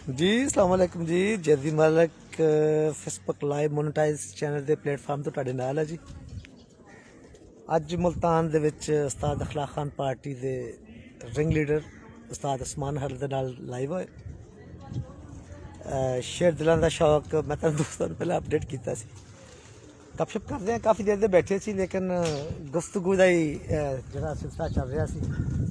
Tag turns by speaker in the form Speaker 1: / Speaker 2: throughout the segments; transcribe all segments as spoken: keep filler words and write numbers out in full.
Speaker 1: जी अस्सलाम वालेकुम जी। Zaidi Malik Facebook live monetize channel के प्लेटफार्म तो तुहाडे नाल है जी। अज मुल्तान दे विच उस्ताद अखलाक खान पार्टी के रिंग लीडर उस्ताद उस्मान हरल दे नाल लाइव होए। शेर दिलां दा शौक मैं तुहानूं दोस्तां नूं पहले अपडेट कीता सी। गपशप करदे हैं, काफ़ी देर दे बैठे सी, लेकिन गुफ्तगू दा ही जिहड़ा सिलसिला चल रहा सी।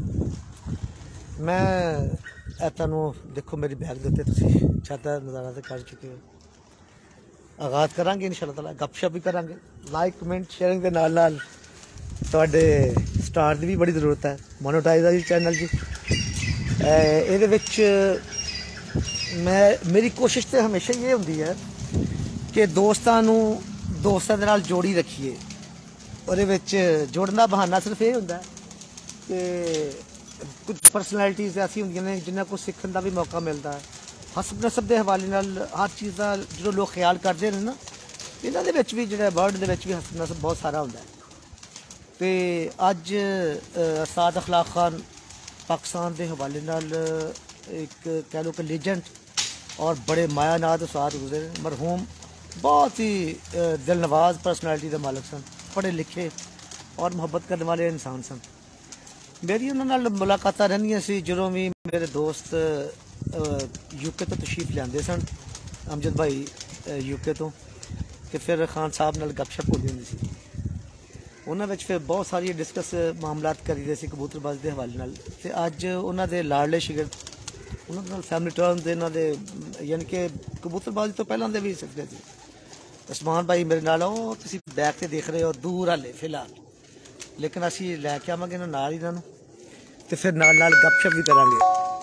Speaker 1: मैं तुहानूं देखो मेरी बैग दे उत्ते तुसीं छत दा नज़ारा तो कर चुके हो। आगाज़ करांगे इंशाअल्लाह ताला, गपशप भी करांगे, लाइक कमेंट शेयरिंग के नाल नाल तुहाडे स्टार की भी बड़ी जरूरत है। मोनेटाइज है जी चैनल जी। इहदे विच मैं मेरी कोशिश तो हमेशा ये होंदी है कि दोस्तां नूं दोस्तां दे नाल जोड़ी रखिए। उहदे विच जोड़न दा बहाना सिर्फ ये होंदा है कि कुछ परसनैलिटीज़ ऐसी होंदियां ने जिन्हां को सीखण दा भी मौका मिलता है। हसब नसब के हवाले नाल हर चीज़ का जो लोग ख्याल करते हैं ना, इन्हां दे विच भी जिहड़ा वर्ड दे विच भी हसब नसब बहुत सारा होंदा है। तो अज उस्ताद अखलाक खान पाकिस्तान के हवाले नाल एक कह लो कि लीजेंड और बड़े मायानाद उस्ताद गुजरे। मरहूम बहुत ही दिल नवाज परसनैलिटी के मालिक सन, पढ़े लिखे और मुहब्बत करने वाले इंसान सन। मेरी उन्होंने नाल मुलाकातां रहिंदियां सी जदों भी मेरे दोस्त यूके तो तशरीफ लियाते सन, अमजद भाई यूके तो, तो फिर खान साहब नाल गपशप होती होंदी सी। उन्हां विच फिर बहुत सारी डिस्कस मामलात करीदे सी कबूतरबाजी के हवाले नाल। ते अज उन्हां दे लाडले शिगिरद उन्हां नाल फैमिली टर्म दे इन्हां दे यानी कि कबूतरबाजी तो पहलां दे भी सिखदे सी। उस्मान भाई मेरे नाल ओ तुसीं बैक ते देख रहे हो दूर हाले फिलहाल, लेकिन असीं लैके आवांगे इन्हां नाल इन्हां नूं ते फिर नाल नाल गपशप भी करांगे।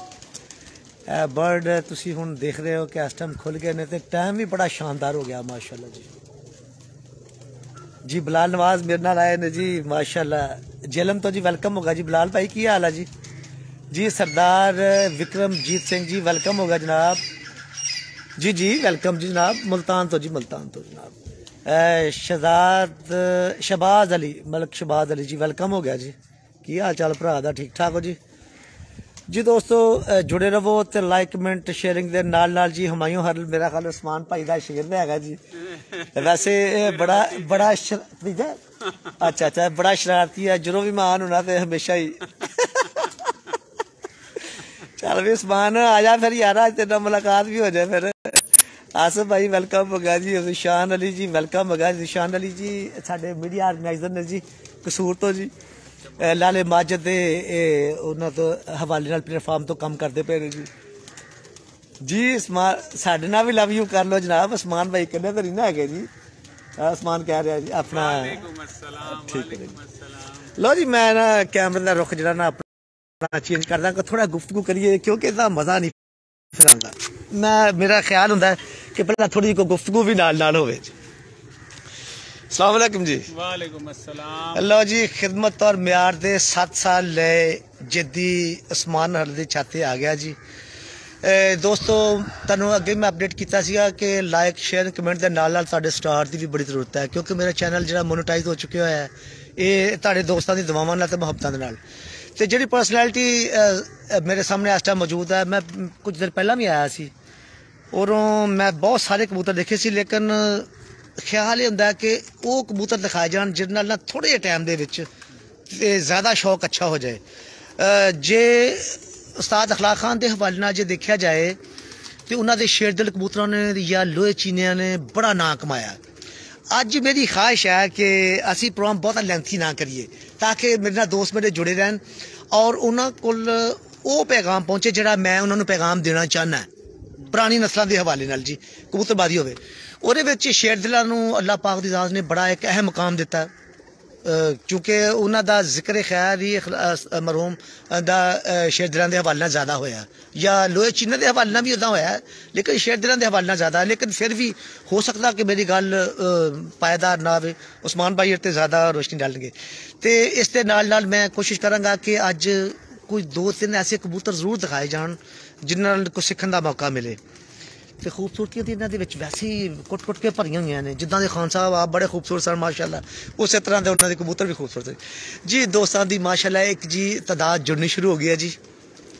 Speaker 1: बर्ड तुसीं हुण देख रहे हो कि इस टाइम खुल गए ने, ते टाइम भी बड़ा शानदार हो गया माशाअल्लाह जी। जी बिलाल नवाज मेरे नाल आए ने जी माशाअल्लाह। जेलम तो जी वेलकम होगा जी। बिलाल भाई की हाल है जी? जी सरदार विक्रमजीत सिंह जी वेलकम होगा जनाब। जी जी वेलकम जी जनाब। मुल्तान तो जी मुल्तान तो जनाब। शहजाद शहबाज अली मलक शहबाज अली जी वेलकम हो गया जी। की हाल चाल भरा दा? ठीक ठाक हो जी? जी दोस्तों जुड़े रहो तो लाइक कमेंट शेयरिंग के नाल नाल जी। हुमायूं हरल मेरा ख्याल उस्मान भाई का शागिर्द है जी। वैसे बड़ा बड़ा अच्छा अच्छा बड़ा शरारती है। जो भी मैं आन होना तो हमेशा ही चल भी उस्मान आ जा फिर यार, आज तेरा मुलाकात भी हो जाए फिर। आसिफ भाई वेलकम होगा जी। जिशान अली जी वेलकम होगा। जिशान अली जी साडे मीडिया ऑर्गेनाइजर ने जी कसूर तो जी। लाले माजिद दे उन्हां तो हवाले नाल प्लेटफार्म तो कम करते पे जी। जी उस्मान साडे नाल भी लव यू कर लो जनाब। उस्मान भाई कन्ने तो नहीं ना है जी। उस्मान कह रहा जी अपना ठीक है। लो जी मैं ना कैमरे का रुख जरा ना अपना चेंज कर दा, थोड़ा गुफ्तगू करिए क्योंकि इसका मजा नहीं फिर आंदा। मैं मेरा ख्याल होंदा है कि पहला थोड़ी को गुफ्तगू भी नाल नाल होवे। अस्सलाम वालेकुम जी।
Speaker 2: वालेकुम अस्सलाम।
Speaker 1: लो जी खिदमत और म्यार दे सत्त साल ले जद्दी उस्मान हरल दी छाते आ गया जी। ए, दोस्तों तुहानूं अगे मैं अपडेट किया सीगा कि लाइक शेयर कमेंट के नाल नाल तुहाडे स्टार की भी बड़ी जरूरत है, क्योंकि मेरा चैनल जो मोनेटाइज हो चुका है ये तुहाडे दोस्तों की दुआवां नाल ते मुहब्बतां दे नाल। ते जिहड़ी पर्सनैलिटी मेरे सामने इस टाइम मौजूद है, मैं कुछ देर पहला भी आया सी और मैं बहुत सारे कबूतर देखे सी, लेकिन ख्याल ये होंदा है कि वो कबूतर दिखाए जान जिहदे नाल ना थोड़े जे टाइम दे विच ज़्यादा शौक अच्छा हो जाए। जे उस्ताद अखलाक खान के हवाले नाल जे देखा जाए तो उन्होंने शेरदिल कबूतरों ने या लोहे चीनिया ने बड़ा नाम कमाया। अज मेरी ख्वाहिश है कि असी प्रोग्राम बहुत लेंथी ना करिए ताकि मेरे नाल दोस्त मेरे जुड़े रहन और उन्होंने कोल वो पैगाम पहुँचे जोड़ा मैं उन्होंने पैगाम देना चाहना है पुरानी नस्लों के हवाले नाल जी। कबूतरबाजी होवे ਉਹਦੇ ਵਿੱਚ शेरदिलां नूं अल्लाह पाक दी ज़ात ने बड़ा एक अहम मुकाम दिता, क्योंकि उन्हां दा जिक्र खैर ही मरहूम दा शेरदिलां दे हवाले नाल ज़्यादा होया या लोहे चीने के हवाले नाल भी उदा होया, लेकिन शेरदिलां दे हवाले नाल ज़्यादा। लेकिन फिर भी हो सकता कि मेरी गल पायदार ना आवे, उस्मान भाई इस ते ज़्यादा रोशनी डालणगे। तो इस दे नाल नाल मैं कोशिश करांगा कि अज कुछ दो तीन ऐसे कबूतर जरूर दिखाए जान जिन्हां नाल कुछ सीखण दा मौका मिले। तो खूबसूरतियां इन्हां दे विच वैसे ही कुट कुट के भरियां हुई ने, जिद्दां दे खान साहब आप बड़े खूबसूरत सन माशाअल्लाह, उस तरह के उन्होंने कबूतर भी खूबसूरत है जी। दोस्तों की माशाअल्लाह एक जी तादाद जुड़नी शुरू हो गई है जी।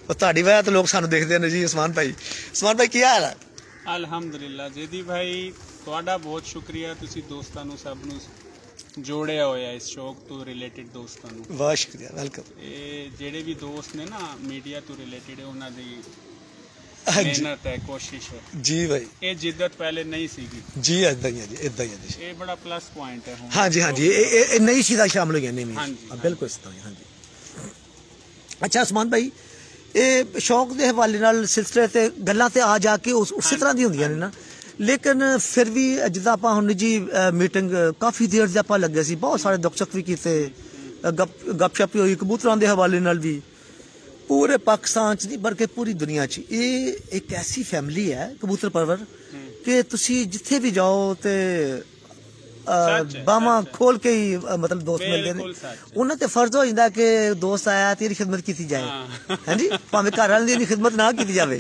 Speaker 1: ਉਹ ਤੁਹਾਡੀ ਵਜ੍ਹਾ ਤੋਂ ਲੋਕ ਸਾਨੂੰ ਦੇਖਦੇ ਨੇ ਜੀ। ਉਸਮਾਨ ਭਾਈ, ਉਸਮਾਨ ਭਾਈ ਕੀ ਹਾਲ ਹੈ?
Speaker 2: ਅਲਹਮਦੁਲਿਲਾ ਜੇਦੀ ਭਾਈ, ਤੁਹਾਡਾ ਬਹੁਤ ਸ਼ੁਕਰੀਆ, ਤੁਸੀਂ ਦੋਸਤਾਂ ਨੂੰ ਸਭ ਨੂੰ ਜੋੜਿਆ ਹੋਇਆ ਇਸ ਸ਼ੌਕ ਤੋਂ ਰਿਲੇਟਡ ਦੋਸਤਾਂ ਨੂੰ।
Speaker 1: ਬਹੁਤ ਸ਼ੁਕਰੀਆ, ਵੈਲਕਮ।
Speaker 2: ਇਹ ਜਿਹੜੇ ਵੀ ਦੋਸਤ ਨੇ ਨਾ ਮੀਡੀਆ ਤੋਂ ਰਿਲੇਟਡ, ਉਹਨਾਂ ਦੀ
Speaker 1: ਮਿਹਨਤ
Speaker 2: ਹੈ, ਕੋਸ਼ਿਸ਼ ਹੈ
Speaker 1: ਜੀ ਭਾਈ।
Speaker 2: ਇਹ ਜਿੱਦਤ ਪਹਿਲੇ ਨਹੀਂ ਸੀਗੀ
Speaker 1: ਜੀ, ਇਦਾਂ ਹੀ ਹੈ ਜੀ, ਇਦਾਂ ਹੀ ਹੈ ਜੀ।
Speaker 2: ਇਹ ਬੜਾ ਪਲੱਸ ਪੁਆਇੰਟ ਹੈ ਹੁਣ।
Speaker 1: ਹਾਂਜੀ ਹਾਂਜੀ, ਇਹ ਇਹ ਨਈ ਚੀਜ਼ਾਂ ਸ਼ਾਮਲ ਹੋਈਆਂ ਨੇ।
Speaker 2: ਹਾਂਜੀ
Speaker 1: ਬਿਲਕੁਲ ਇਸ ਤਰ੍ਹਾਂ। ਹਾਂਜੀ ਅੱਛਾ ਉਸਮਾਨ ਭਾਈ, ਇਹ ਸ਼ੌਕ ਦੇ ਹਵਾਲੇ ਨਾਲ ਸਿਲਸਿਲੇ ਤੇ ਗੱਲਾਂ ਤੇ ਆ ਜਾ ਕੇ ਉਸ ਉਸੇ ਤਰ੍ਹਾਂ ਦੀ ਹੁੰਦੀਆਂ ਨੇ ਨਾ, ਲੇਕਿਨ ਫਿਰ ਵੀ ਜਿੱਦਾਂ ਆਪਾਂ ਹੁਣ ਜੀ ਮੀਟਿੰਗ ਕਾਫੀ ਦੇਰ ਦੇ ਆਪਾਂ ਲੱਗੇ ਸੀ, ਬਹੁਤ ਸਾਰੇ ਦੁੱਖ ਸੁੱਖ ਵੀ ਕੀਤੇ, ਗੱਪ ਗੱਪਸ਼ਪ ਹੋਈ ਕਬੂਤਰਾਂ ਦੇ ਹਵਾਲੇ ਨਾਲ ਵੀ, पूरे पाकिस्तान च नहीं बल्कि पूरी दुनिया च। ये एक ऐसी फैमिली है कबूतर परवर कि तुसी जिथे भी जाओ ते बामा खोल के ही मतलब दोस्त मिलते हैं। उन्हें ते फर्ज हो जाता कि दोस्त आया तेरी खिदमत की जाए, है जी, भावें घर वाले दी खिदमत ना की जाए।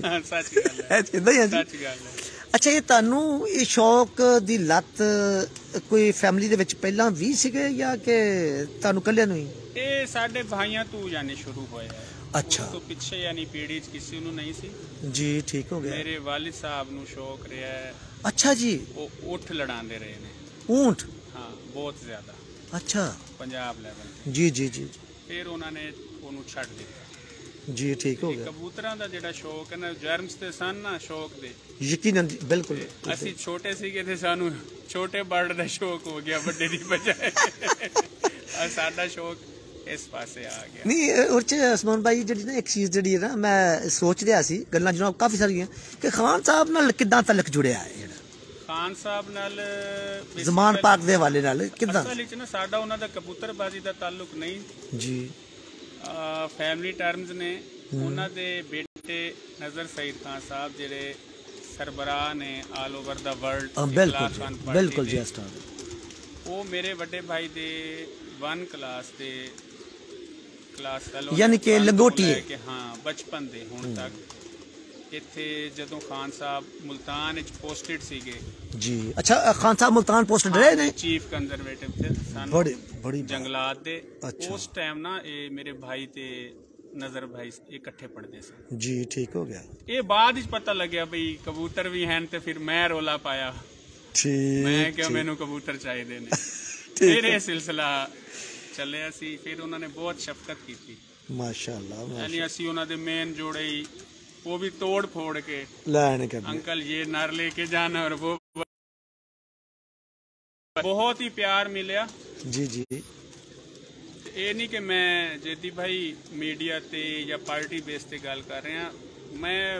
Speaker 1: अच्छा, ये तानू ये शौक दी लत कोई फैमिली दे विच पहला भी सीगे या कि तानू कल्ले नूं ही?
Speaker 2: ये साडे भाइयां तू यानी शुरू होया है।
Speaker 1: अच्छा,
Speaker 2: तो पिछे यानी पीढ़ी च किसी नूं नहीं सी
Speaker 1: जी। ठीक हो गया।
Speaker 2: मेरे वालिद साहब नूं शौक रहा है।
Speaker 1: अच्छा जी।
Speaker 2: वो ऊंट लड़ांदे रहे ने।
Speaker 1: ऊंट?
Speaker 2: हाँ, बहुत ज्यादा।
Speaker 1: अच्छा,
Speaker 2: पंजाब लेवल
Speaker 1: जी जी जी।
Speaker 2: फिर उन्होंने ओनू छड़ दिता
Speaker 1: जी। ठीक हो गया।
Speaker 2: कबूतरां दा जेड़ा शौक है ना, जर्म्स ते सन ना शौक दे,
Speaker 1: यकीनन बिल्कुल।
Speaker 2: ਅਸੀਂ ਛੋਟੇ ਸੀਗੇ ਤੇ ਸਾਨੂੰ ਛੋਟੇ ਬਰਡ ਦਾ ਸ਼ੌਕ ਹੋ ਗਿਆ ਵੱਡੇ ਦੀ ਬਜਾਏ। ਆ ਸਾਡਾ ਸ਼ੌਕ ਇਸ ਪਾਸੇ ਆ ਗਿਆ।
Speaker 1: ਨਹੀਂ ਉਹ ਚ ਉਸਮਾਨ ਭਾਈ ਜਿਹੜੀ ਨਾ ਇੱਕ ਚੀਜ਼ ਜਿਹੜੀ ਹੈ ਨਾ, ਮੈਂ ਸੋਚ ਰਿਹਾ ਸੀ ਗੱਲਾਂ ਜਨਾਬ ਕਾਫੀ ਸਾਰੀਆਂ ਕਿ ਖਾਨ ਸਾਹਿਬ ਨਾਲ ਕਿੱਦਾਂ ਤਲਕ ਜੁੜਿਆ ਹੈ ਜਿਹੜਾ
Speaker 2: ਖਾਨ ਸਾਹਿਬ ਨਾਲ
Speaker 1: ਜ਼ਮਾਨ ਪਾਕ ਦੇ ਹਵਾਲੇ ਨਾਲ ਕਿੱਦਾਂ?
Speaker 2: ਅਸਲ ਵਿੱਚ ਨਾ ਸਾਡਾ ਉਹਨਾਂ ਦਾ ਕਬੂਤਰਬਾਜ਼ੀ ਦਾ ਤਾਲੁਕ ਨਹੀਂ
Speaker 1: ਜੀ,
Speaker 2: ਫੈਮਿਲੀ ਟਰਮਸ ਨੇ। ਉਹਨਾਂ ਦੇ ਬੇਟੇ ਨਜ਼ਰ ਸਈਦ ਖਾਨ ਸਾਹਿਬ ਜਿਹੜੇ ਸਰਬਰਾਹ ਨੇ ਆਲ ਓਵਰ ਦਾ ਵਰਲਡ।
Speaker 1: ਬਿਲਕੁਲ ਬਿਲकुल ਜੀ।
Speaker 2: ਉਹ ਮੇਰੇ ਵੱਡੇ ਭਾਈ ਦੇ वन क्लास ਦੇ ਕਲਾਸ ਫੈਲੋ
Speaker 1: ਯਾਨੀ ਕਿ ਲੰਗੋਟੀ ਹੈ
Speaker 2: ਕਿ ਹਾਂ ਬਚਪਨ ਦੇ ਹੁਣ ਤੱਕ ਇੱਥੇ ਜਦੋਂ ਖਾਨ ਸਾਹਿਬ ਮੁਲਤਾਨ ਵਿੱਚ ਪੋਸਟਡ ਸੀਗੇ ਜੀ।
Speaker 1: ਅੱਛਾ, ਖਾਨ ਸਾਹਿਬ ਮੁਲਤਾਨ ਪੋਸਟਡ ਰਹੇ ਨੇ,
Speaker 2: ਚੀਫ ਕੰਜ਼ਰਵੇਟਿਵ ਤੇ ਸਨ
Speaker 1: ਬੜੀ ਬੜੀ
Speaker 2: ਜੰਗਲਾਤ ਦੇ। ਉਸ ਟਾਈਮ ਨਾ ਇਹ ਮੇਰੇ ਭਾਈ ਤੇ ਨਜ਼ਰ ਭਾਈ ਇਕੱਠੇ ਪੜਦੇ ਸੀ
Speaker 1: ਜੀ। ਠੀਕ ਹੋ ਗਿਆ।
Speaker 2: ਇਹ ਬਾਅਦ ਵਿੱਚ ਪਤਾ ਲੱਗਿਆ ਬਈ ਕਬੂਤਰ ਵੀ ਹਨ ਤੇ ਫਿਰ ਮੈਂ ਰੋਲਾ ਪਾਇਆ।
Speaker 1: ਠੀਕ,
Speaker 2: ਮੈਂ ਕਿਹਾ ਮੈਨੂੰ ਕਬੂਤਰ ਚਾਹੀਦੇ ਨੇ। ਫਿਰ ਇਹ ਸਿਲਸਿਲਾ ਚੱਲਿਆ ਸੀ। ਫਿਰ ਉਹਨਾਂ ਨੇ ਬਹੁਤ ਸ਼ਫਕਤ ਕੀਤੀ
Speaker 1: ਮਾਸ਼ਾਅੱਲਾ।
Speaker 2: ਯਾਨੀ ਅਸੀਂ ਉਹਨਾਂ ਦੇ ਮੇਨ ਜੋੜੇ ਹੀ वो भी तोड़ फोड़ के
Speaker 1: लाने के
Speaker 2: अंकल ये नर लेके जाना, और वो बहुत ही प्यार मिलिया
Speaker 1: जी जी।
Speaker 2: ये नहीं कि मैं जेदी भाई मीडिया ते या पार्टी बेस ते गल कर रहे हैं,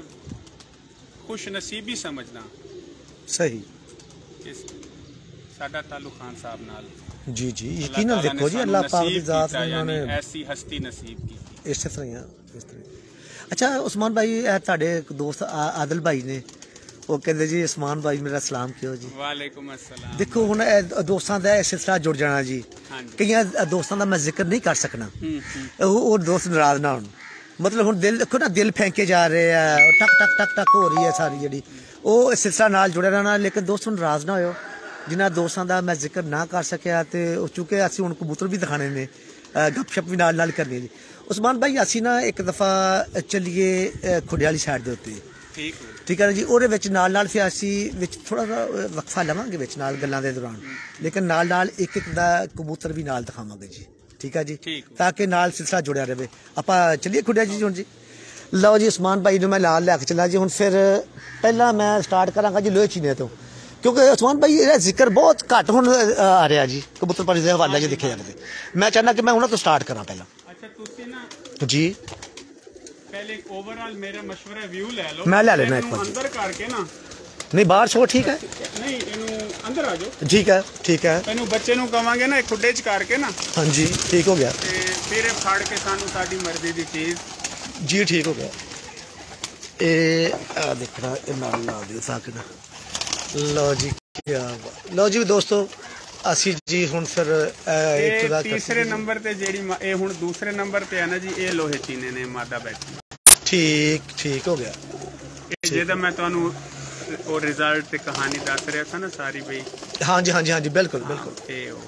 Speaker 2: मैं खुश नसीबी समझना
Speaker 1: सही
Speaker 2: इस साडा ताल्लुक खान साहब नाल
Speaker 1: जी जी। यकीनन देखो जी, अल्लाह पाक दी जात ने उन्होंने
Speaker 2: ऐसी हस्ती नसीब की
Speaker 1: इस तरह ही इस तरह। अच्छा उस्मान भाई, ਤੁਹਾਡੇ दोस्त आदिल भाई ने ਉਹ ਕਹਿੰਦੇ ਜੀ ਉਸਮਾਨ ਭਾਈ ਮੇਰਾ ਸਲਾਮ ਕਿਓ ਜੀ।
Speaker 2: ਵਾਲੇਕੁਮ ਅਸਲਾਮ।
Speaker 1: ਦੇਖੋ ਹੁਣ ਦੋਸਤਾਂ ਦਾ ਇਸ ਸਿਲਸਿਲਾ ਜੁੜ ਜਾਣਾ ਜੀ। ਕਈਆਂ ਦੋਸਤਾਂ ਦਾ ਮੈਂ ਜ਼ਿਕਰ ਨਹੀਂ ਕਰ ਸਕਣਾ, ਉਹ ਉਹ ਦੋਸਤ ਨਾਰਾਜ਼ ਨਾ ਹੋਣ। ਮਤਲਬ ਹੁਣ ਦਿਲ ਦੇਖੋ ਨਾ, ਦਿਲ ਫੈਂਕੇ ਜਾ ਰਹੇ ਆ, ਟਕ ਟਕ ਟਕ ਟਕ ਹੋ ਰਹੀ ਹੈ ਸਾਰੀ ਜਿਹੜੀ, ਉਹ ਸਿਲਸਿਲਾ ਨਾਲ ਜੁੜਿਆ ਰਹਿਣਾ। ਲੇਕਿਨ ਦੋਸਤ ਨਾਰਾਜ਼ ਨਾ ਹੋਇਓ ਜਿਨ੍ਹਾਂ ਦੋਸਤਾਂ ਦਾ ਮੈਂ ਜ਼ਿਕਰ ਨਾ ਕਰ ਸਕਿਆ। ਤੇ ਚੂੰਕਿ ਅਸੀਂ ਹੁਣ ਕਬੂਤਰ ਵੀ ਦਿਖਾਣੇ ਨੇ, ਗੱਪਸ਼ਪ ਵੀ ਨਾਲ ਨਾਲ ਕਰਨੀ ਜੀ। ਉਸਮਾਨ ਭਾਈ ਅਸੀਂ ਨਾ ਇੱਕ ਦਫਾ ਚੱਲੀਏ ਖੁੱਡੇ ਵਾਲੀ ਸਾਈਡ ਦੇ ਉੱਤੇ, ਠੀਕ ਠੀਕ ਹੈ ਜੀ। ਉਹਦੇ ਵਿੱਚ ਨਾਲ ਨਾਲ ਫਿਰ ਅਸੀਂ ਵਿੱਚ ਥੋੜਾ ਜਿਹਾ ਵਕਫਾ ਲਵਾਂਗੇ ਵਿੱਚ ਨਾਲ ਗੱਲਾਂ ਦੇ ਦੌਰਾਨ, ਲੇਕਿਨ ਨਾਲ ਨਾਲ ਇੱਕ ਇੱਕ ਦਾ ਕਬੂਤਰ ਵੀ ਨਾਲ ਦਿਖਾਵਾਂਗੇ ਜੀ। ਠੀਕ ਹੈ ਜੀ, ਤਾਂ ਕਿ ਨਾਲ ਸਿਲਸਿਲਾ ਜੁੜਿਆ ਰਹੇ। ਆਪਾਂ ਚੱਲੀਏ ਖੁੱਡਿਆ ਜੀ ਹੁਣ ਜੀ। ਲਓ ਜੀ, ਉਸਮਾਨ ਭਾਈ ਨੂੰ ਮੈਂ ਨਾਲ ਲੈ ਕੇ ਚੱਲਾ ਜੀ। ਹੁਣ ਫਿਰ ਪਹਿਲਾਂ ਮੈਂ ਸਟਾਰਟ ਕਰਾਂਗਾ ਜੀ ਲੋਹੇ ਚੀਨੇ ਤੋਂ, ਕਿਉਂਕਿ ਉਸਮਾਨ ਭਾਈ ਇਹਦਾ ਜ਼ਿਕਰ ਬਹੁਤ ਘੱਟ ਹੁਣ ਆ ਰਿਹਾ ਜੀ ਕਬੂਤਰਬਾਜ਼ੀ ਦੇ ਹਵਾਲੇ ਜੇ ਦੇਖਿਆ ਜਾਵੇ। ਮੈਂ ਚਾਹੁੰਦਾ ਕਿ ਮੈਂ ਉਹਨਾਂ ਤੋਂ ਸਟਾਰਟ ਕਰਾਂ ਪਹਿਲਾਂ।
Speaker 2: ਅੱਛਾ, ਤੁਸੀਂ ਨਾ
Speaker 1: ਜੀ
Speaker 2: पहले ओवरऑल मेरा मशवरा व्यू ले लो।
Speaker 1: मैं ले लेना एक बार
Speaker 2: अंदर करके ना,
Speaker 1: नहीं बाहर सो ठीक है,
Speaker 2: नहीं इनु अंदर आ जाओ। ठीक है
Speaker 1: ठीक है।
Speaker 2: इनु बच्चे नु कवांगे ना खुड्डे च करके ना।
Speaker 1: हां जी, ठीक हो गया।
Speaker 2: ते फिर फड़ के सानू साडी मर्जी दी चीज
Speaker 1: जी ठीक हो गया। ए आ देखना ए नाल ला दियो ताकि ना। लो जी क्या लो जी दोस्तों, ਅਸੀਂ ਜੀ ਹੁਣ ਫਿਰ ਤੀਸਰੇ ਨੰਬਰ ਤੇ ਜਿਹੜੀ ਇਹ ਹੁਣ ਦੂਸਰੇ ਨੰਬਰ ਤੇ ਹੈ ਨਾ ਜੀ, ਇਹ ਲੋਹੇ ਚੀਨੇ ਨੇ ਮਾਦਾ ਬੈਠੀ। ਠੀਕ ਠੀਕ ਹੋ ਗਿਆ। ਇਹ ਜਿਹਦਾ ਮੈਂ ਤੁਹਾਨੂੰ ਉਹ ਰਿਜ਼ਲਟ ਤੇ ਕਹਾਣੀ ਦੱਸ ਰਿਹਾ ਸੀ ਨਾ ਸਾਰੀ ਬਈ। ਹਾਂਜੀ ਹਾਂਜੀ ਹਾਂਜੀ ਬਿਲਕੁਲ ਬਿਲकुल। ਇਹ ਉਹ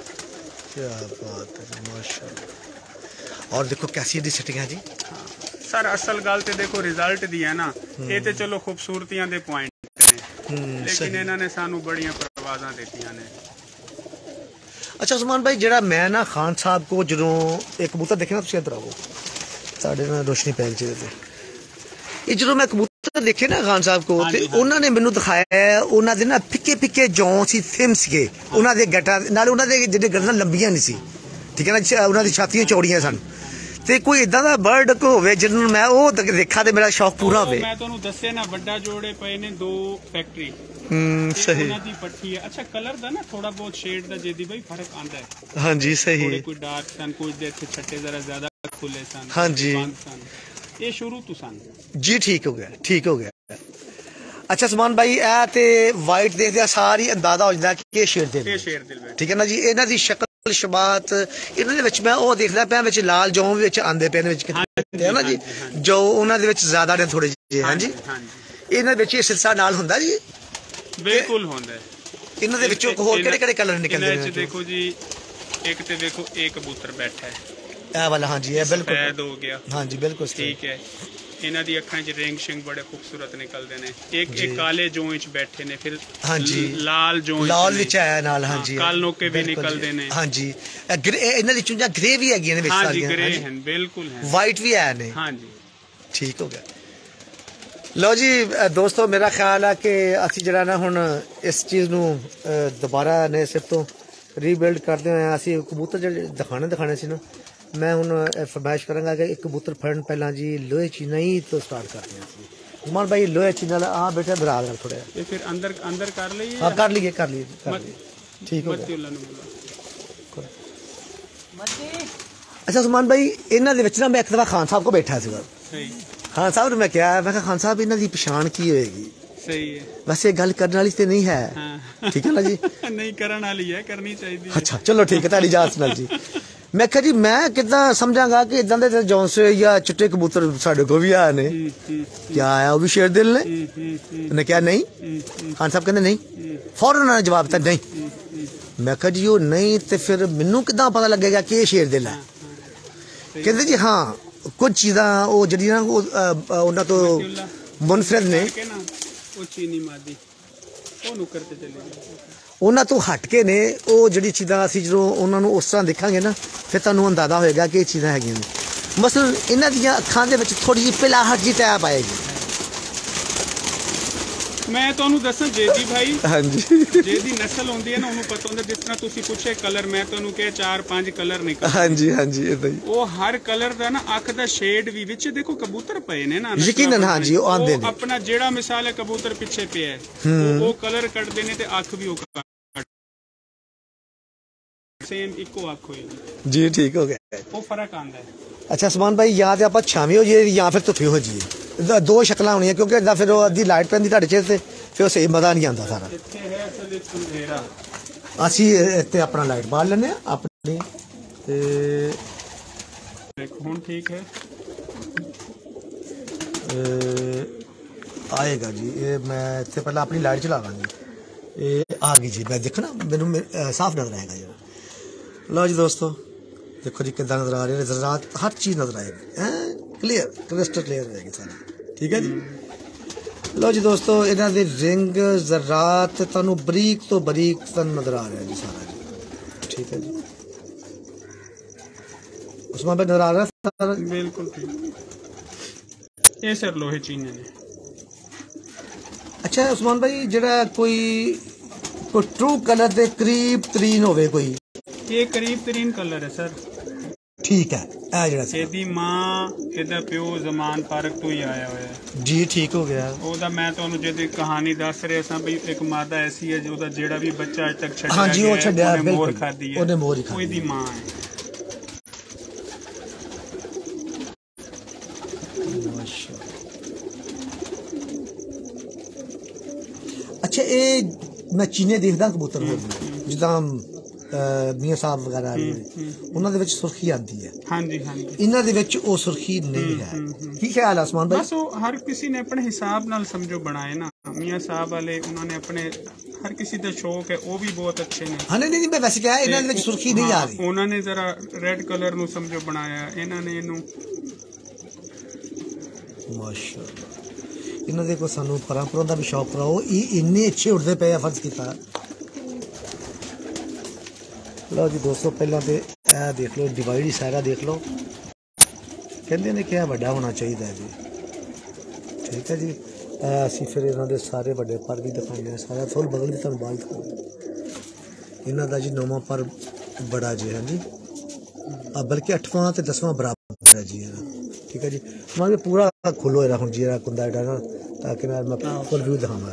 Speaker 1: क्या बात है माशाल्लाह। और देखो कैसी दी सेटिंग है जी,
Speaker 2: सर असल गल तो देखो रिजल्ट दी है ना, ये तो चलो खूबसूरतियां दे पॉइंट ने, लेकिन इन्होंने सानू बड़ियां परवाज़ां दित्तियां ने।
Speaker 1: अच्छा उस्मान भाई जेड़ा मैं ना खान साहब को जो एक कबूतर देखे ना, तुम इधर आओ साढ़े ना रोशनी पैल च ये जो मैं कबूतर देखे ना खान साहब को, उन्होंने मैनू दिखाया उन्होंने ना फिके फिके जौ सी थिम सीगे, उन्होंने गटा नाल उन्होंने जिहड़े गर्दन लंबियां नहीं सी, ठीक है ना, उन्होंने छातियां चौड़ियां सन, ते कोई इदां दा बर्ड होवे जिन्होंने मैं वो देखा तो मेरा शौक पूरा होवे।
Speaker 2: मैं तुहानू दस्से ना बड़ा जोड़े पे ने दो फैक्ट्री
Speaker 1: सही
Speaker 2: दी पट्टी है। अच्छा कलर दा ना थोड़ा बहुत शेड दा जेदी भाई फर्क आंदा है।
Speaker 1: हाँ जी सही
Speaker 2: थोड़े कोई डार्क सन, कुछ देर से छट्टे जरा ज्यादा खुले सन।
Speaker 1: हाँ जी
Speaker 2: ये शुरू तो सन
Speaker 1: जी ठीक हो गया, ठीक हो गया। अच्छा उस्मान भाई ए ते वाइट देखदे सारी अंदाजा हो जांदा कि शेर दिल
Speaker 2: ये शेर दिल
Speaker 1: ठीक है ना जी। इन्हां दी शक्ल शबात इन्हां दे विच मैं ओ देखदा पिया विच लाल जौ विच आंदे पे विच है ना जी, जो उन्हां दे विच ज्यादा ने थोड़े जे। हां जी इन्हां विच ये सिलसिला नाल हुंदा जी,
Speaker 2: बिल्कुल होंदा है।
Speaker 1: इन्हां दे विचों होर किहड़े किहड़े कलर निकलदे ने?
Speaker 2: देखो जी एक ते देखो एक कबूतर बैठा है
Speaker 1: ए वाला, हाँ जी ये बिल्कुल
Speaker 2: सफेद हो गया,
Speaker 1: हाँ जी बिल्कुल
Speaker 2: ठीक है। इन्हां दी अखां च रिंग शिंग बड़े खूबसूरत निकलदे ने। एक एक काले जौ च बैठे ने, फिर
Speaker 1: हाँ जी
Speaker 2: लाल जौ
Speaker 1: लाल विच है नाल, हाँ जी
Speaker 2: काल नोके भी निकलदे ने।
Speaker 1: हाँ जी इन्हां दी चुंझां ग्रे भी हैगियां ने विच
Speaker 2: सारियां,
Speaker 1: सारियां,
Speaker 2: हां जी ग्रे हैं बिल्कुल हैं,
Speaker 1: वाइट भी है ने।
Speaker 2: हां जी
Speaker 1: ठीक हो गया। लो जी दोस्तों मेरा ख्याल है कि असी जरा ना हुण इस चीज़ नूं दोबारा ने सिर तो रीबिल्ड करते हुए असी कबूतर जो दिखाने दिखाने से ना, मैं हुण फरमाइश करांगा कि एक कबूतर फड़न पहला जी लोहे चीना ही तो स्टार्ट करते हैं। उस्मान भाई लोहे चीना आ बेटा बराबर कर थोड़ा
Speaker 2: ये फिर अंदर अंदर कर लिए।
Speaker 1: हाँ कर लिए कर लिए कर लिए ठीक हो गया। अच्छा उस्मान भाई इन्हां दे विच ना मैं एक दफा खान साहब को बैठा सीगा,
Speaker 2: सही
Speaker 1: खान साहब ने मैं क्या मैं खान साहब इन्हां दी पछाण की होएगी?
Speaker 2: सही है
Speaker 1: वैसे गल करने वाली तो नहीं है। हाँ। ठीक है ना जी
Speaker 2: नहीं करने वाली है, करनी चाहिए।
Speaker 1: अच्छा चलो ठीक है ताड़ी इजाजत नाल जी। मैं कहा जी मैं कितना समझांगा कि इदां दे जौंसे या चिट्टे कबूतर साडे को भी आए ने, क्या आया वो भी शेर दिल ने? ने क्या नहीं? खान साहब कहंदे नहीं, फौरन उन्होंने जवाब दिता नहीं। मैं कहा जी वो नहीं तो फिर मैनू किदां पता लगेगा कि ये शेर दिल है? कहंदे जी हाँ कुछ चीज़ां वो जड़ी ना उन्हां तो मुनफरद ने, उन्हां तो हट के ने वो जड़ी चीज़ां असीं जदों उन्हां नूं उस तरह देखांगे ना फिर तुहानूं अंदाजा होएगा कि ये चीज़ां हैगियां ने। मसलन इन्हां दियां अखां दे विच थोड़ी जी पिलाहट जी टैप आएगी।
Speaker 2: मैं तुहानूं दसां जेदी भाई,
Speaker 1: हाँ जी
Speaker 2: जेदी नस्ल होंदी है ना उन्होंने पता होंदा, जिस तरह तुसीं पुछे कलर मैं तुहानूं कहे चार पांच कलर निकल।
Speaker 1: हाँ जी हाँ जी इदां ही
Speaker 2: वो हर कलर दा ना अख दा शेड भी विच देखो कबूतर पए ने ना
Speaker 1: यकीनन। हाँ जी वो आंदे ने
Speaker 2: अपना जेड़ा मिसाल है कबूतर पिछे पे है वो कलर कटदे ने ते अख भी वो सेम इको अख होएगी
Speaker 1: जी। ठीक हो गया,
Speaker 2: वो फर्क आंदा है।
Speaker 1: अच्छा उस्मान भाई या तो आप छावी हो जाइए या फिर धुप्पी हो जाइए, दो शक्ल होनी क्योंकि इदा फिर अद्धी लाइट पैंदी तुहाडे चेहरे ते फिर सही मजा नहीं आता सारा। असी इत्थे अपना लाइट बाल लेने अपनी ते
Speaker 2: हुण ठीक है
Speaker 1: आएगा जी। ये मैं इत्थे पहले अपनी लाइट चला लांगी, ये आ गई जी। मैं देखना मैनू साफ नजर आएगा जी। लो जी दोस्तों देखो जी कितना नजर आ रही है, ज़रात हर चीज़ नजर आएगी क्लियर क्रिस्टल क्लियर रहेगी सारा, ठीक है जी। लो जी दोस्तों इन्हां दे रिंग ज़रात तुहानूं बरीक तो बरीक तन नजर आ रहा है जी सारा जी, ठीक है जी। उस्मान भाई नजर आ रहा है सारा?
Speaker 2: बिल्कुल ठीक। ये सर लोहे चीने ने।
Speaker 1: अच्छा उस्मान भाई जेड़ा कोई कोई ट्रू कलर दे करीब तरीन होवे कोई,
Speaker 2: ये करीब तरीन कलर है सर।
Speaker 1: ठीक है ए जेड़ा सी
Speaker 2: एदी मां एदा प्यो जमान पार्क तो ही आया हुआ है
Speaker 1: जी। ठीक हो गया।
Speaker 2: ओदा मैं तुहानूं जेदी कहानी दस रहे सां भी एक मादा ऐसी है जोदा जेड़ा भी बच्चा अज तक छड्डिया
Speaker 1: हाँ जी वो छड्डिया
Speaker 2: मोर
Speaker 1: बिल्कुल
Speaker 2: खादी है,
Speaker 1: ओने मोर ही खादी,
Speaker 2: ओदी मां है।
Speaker 1: अच्छा ये मैं चीने देखदा कबूतर हो जिदा मियां साहब वगैरह उन्हां दे विच सुर्खी आती है। हाँ जी हाँ जी इन्हां दे विच ओ सुर्खी नहीं है। की ख्याल है उस्मान भाई?
Speaker 2: बस वो हर किसी ने अपने हिसाब नाल समझो बनाए ना, मियां साहब वाले उन्होंने अपने हर किसी का शौक है वो भी बहुत अच्छे ने।
Speaker 1: हाँ नहीं नहीं मैं वैसे क्या है इन्हां दे विच सुर्खी नहीं आ रही,
Speaker 2: उन्होंने जरा रेड कलर नु समझो बनाया, इन्होंने इनू
Speaker 1: माशाअल्लाह इन्हों देखो सानू परांपरों का भी शौक कराओ ये इन्ने अच्छे उड़ते पे फर्ज किया। लो जी दोस्तों पहला तो यह देख लो डिवाइड ही सारा देख लो कहते ने क्या बड़ा होना चाहिए जी ठीक है जी। असी फिर इन्हों के सारे बड़े पर भी दिखाने सारा फुल बगल भी तुम बाल दिखाओ इन्हों का जी नौवां पर बड़ा जी है जी बल्कि अठवां तो दसवां बराबर है जी ठीक है जी। मैं पूरा खुलो हूँ जी कुंदा एडा ना ताकि मैं फुल व्यू दिखावा।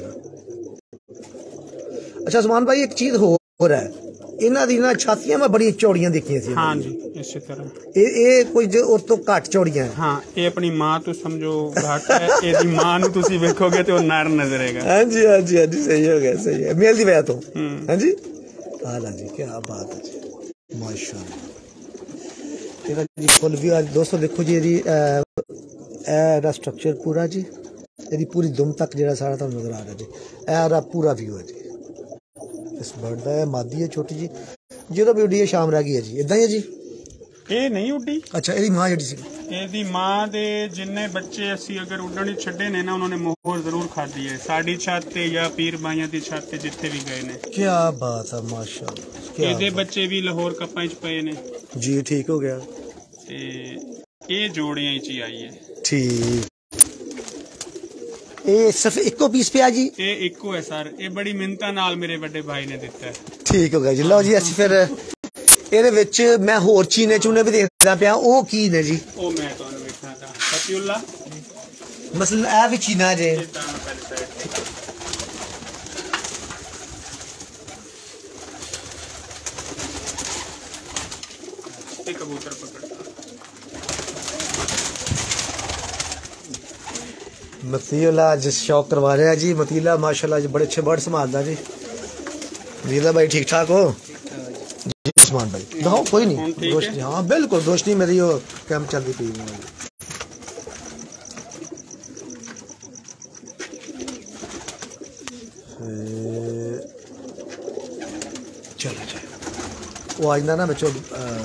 Speaker 1: अच्छा उस्मान भाई एक चीज हो रहा है इन्हां दी ना छातियां मैं बड़ी चौड़ियां देखियां सी।
Speaker 2: हाँ जी इसी तरह
Speaker 1: ए ए कोई जो उस तो घट चौड़ियां है।
Speaker 2: हाँ ये अपनी मां तो समझो घट है एदी मां नु तुसी वेखोगे तो नर नजरेगा।
Speaker 1: हां जी हां जी हां जी सही हो गया सही है मेल दी वजह तो हां जी हां जी क्या बात है जी माशाल्लाह। तेरा जी फुल व्यू आज दोस्तों देखो जी ये ए स्ट्रक्चर पूरा जी ये पूरी दुम तक जो सारा तुम नजर आ रहा जी ए पूरा व्यू है जी। इस बर्ड का मादी है छोटी जी जो भी उड़ी है शाम रह गई है जी इदा ही है जी
Speaker 2: ये नहीं उड़ी।
Speaker 1: अच्छा ये मां जी सी
Speaker 2: ਇਹਦੀ ਮਾਂ ਦੇ ਜਿੰਨੇ ਬੱਚੇ ਅਸੀਂ ਅਗਰ ਉੱਡਣ ਹੀ ਛੱਡੇ ਨੇ ਨਾ ਉਹਨਾਂ ਨੇ ਮੋਹਰ ਜ਼ਰੂਰ ਖਾਦੀ ਹੈ ਸਾਡੀ ਛੱਤ ਤੇ ਜਾਂ ਪੀਰ ਬਾਈਆਂ ਦੀ ਛੱਤ ਤੇ ਜਿੱਥੇ ਵੀ ਗਏ ਨੇ। ਕੀ
Speaker 1: ਬਾਤ ਹੈ ਮਾਸ਼ਾਅੱਲਾ
Speaker 2: ਇਹਦੇ ਬੱਚੇ ਵੀ ਲਾਹੌਰ ਕੱਪਾਂ 'ਚ ਪਏ ਨੇ
Speaker 1: ਜੀ ਠੀਕ ਹੋ ਗਿਆ
Speaker 2: ਤੇ ਇਹ ਜੋੜੀਆਂ 'ਚ ਹੀ ਆਈ ਹੈ
Speaker 1: ਠੀਕ। ਇਹ ਸਿਰਫ ਇੱਕੋ ਪੀਸ ਪਿਆ ਜੀ
Speaker 2: ਇਹ ਇੱਕੋ ਹੈ ਸਰ ਇਹ ਬੜੀ ਮਿਹਨਤਾਂ ਨਾਲ ਮੇਰੇ ਵੱਡੇ ਭਾਈ ਨੇ ਦਿੱਤਾ ਹੈ।
Speaker 1: ਠੀਕ ਹੋ ਗਿਆ ਜੀ ਲਓ ਜੀ ਅਸੀਂ ਫਿਰ ਇਹਦੇ ਵਿੱਚ ਮੈਂ ਹੋਰ ਚੀਨੇ ਚੂਨੇ ਵੀ ਦੇਖਦਾ ਪਿਆ ਉਹ ਕੀ ਨੇ ਜੀ
Speaker 2: ਉਹ ਮੈਂ ਤੁਹਾਨੂੰ ਵੇਖਾਂਗਾ ਫਤਿਉੱਲਾ
Speaker 1: ਮਸਲਨ ਇਹ ਵੀ ਚੀਨਾ ਜੇ
Speaker 2: ਇਹ ਕਬੂਤਰ ਪਕੜਦਾ
Speaker 1: मतीला जिस शौक करवा रहे हैं जी मतीला माशाल्लाह जी बड़े अच्छे बर्ड संभालता जी। मतीला भाई ठीक ठाक हो जी उस्मान भाई दिखाओ कोई नहीं रोशनी हाँ बिल्कुल रोशनी मेरी वो कैम चलती पी चलो चलो वो आइंदा ना बच्चों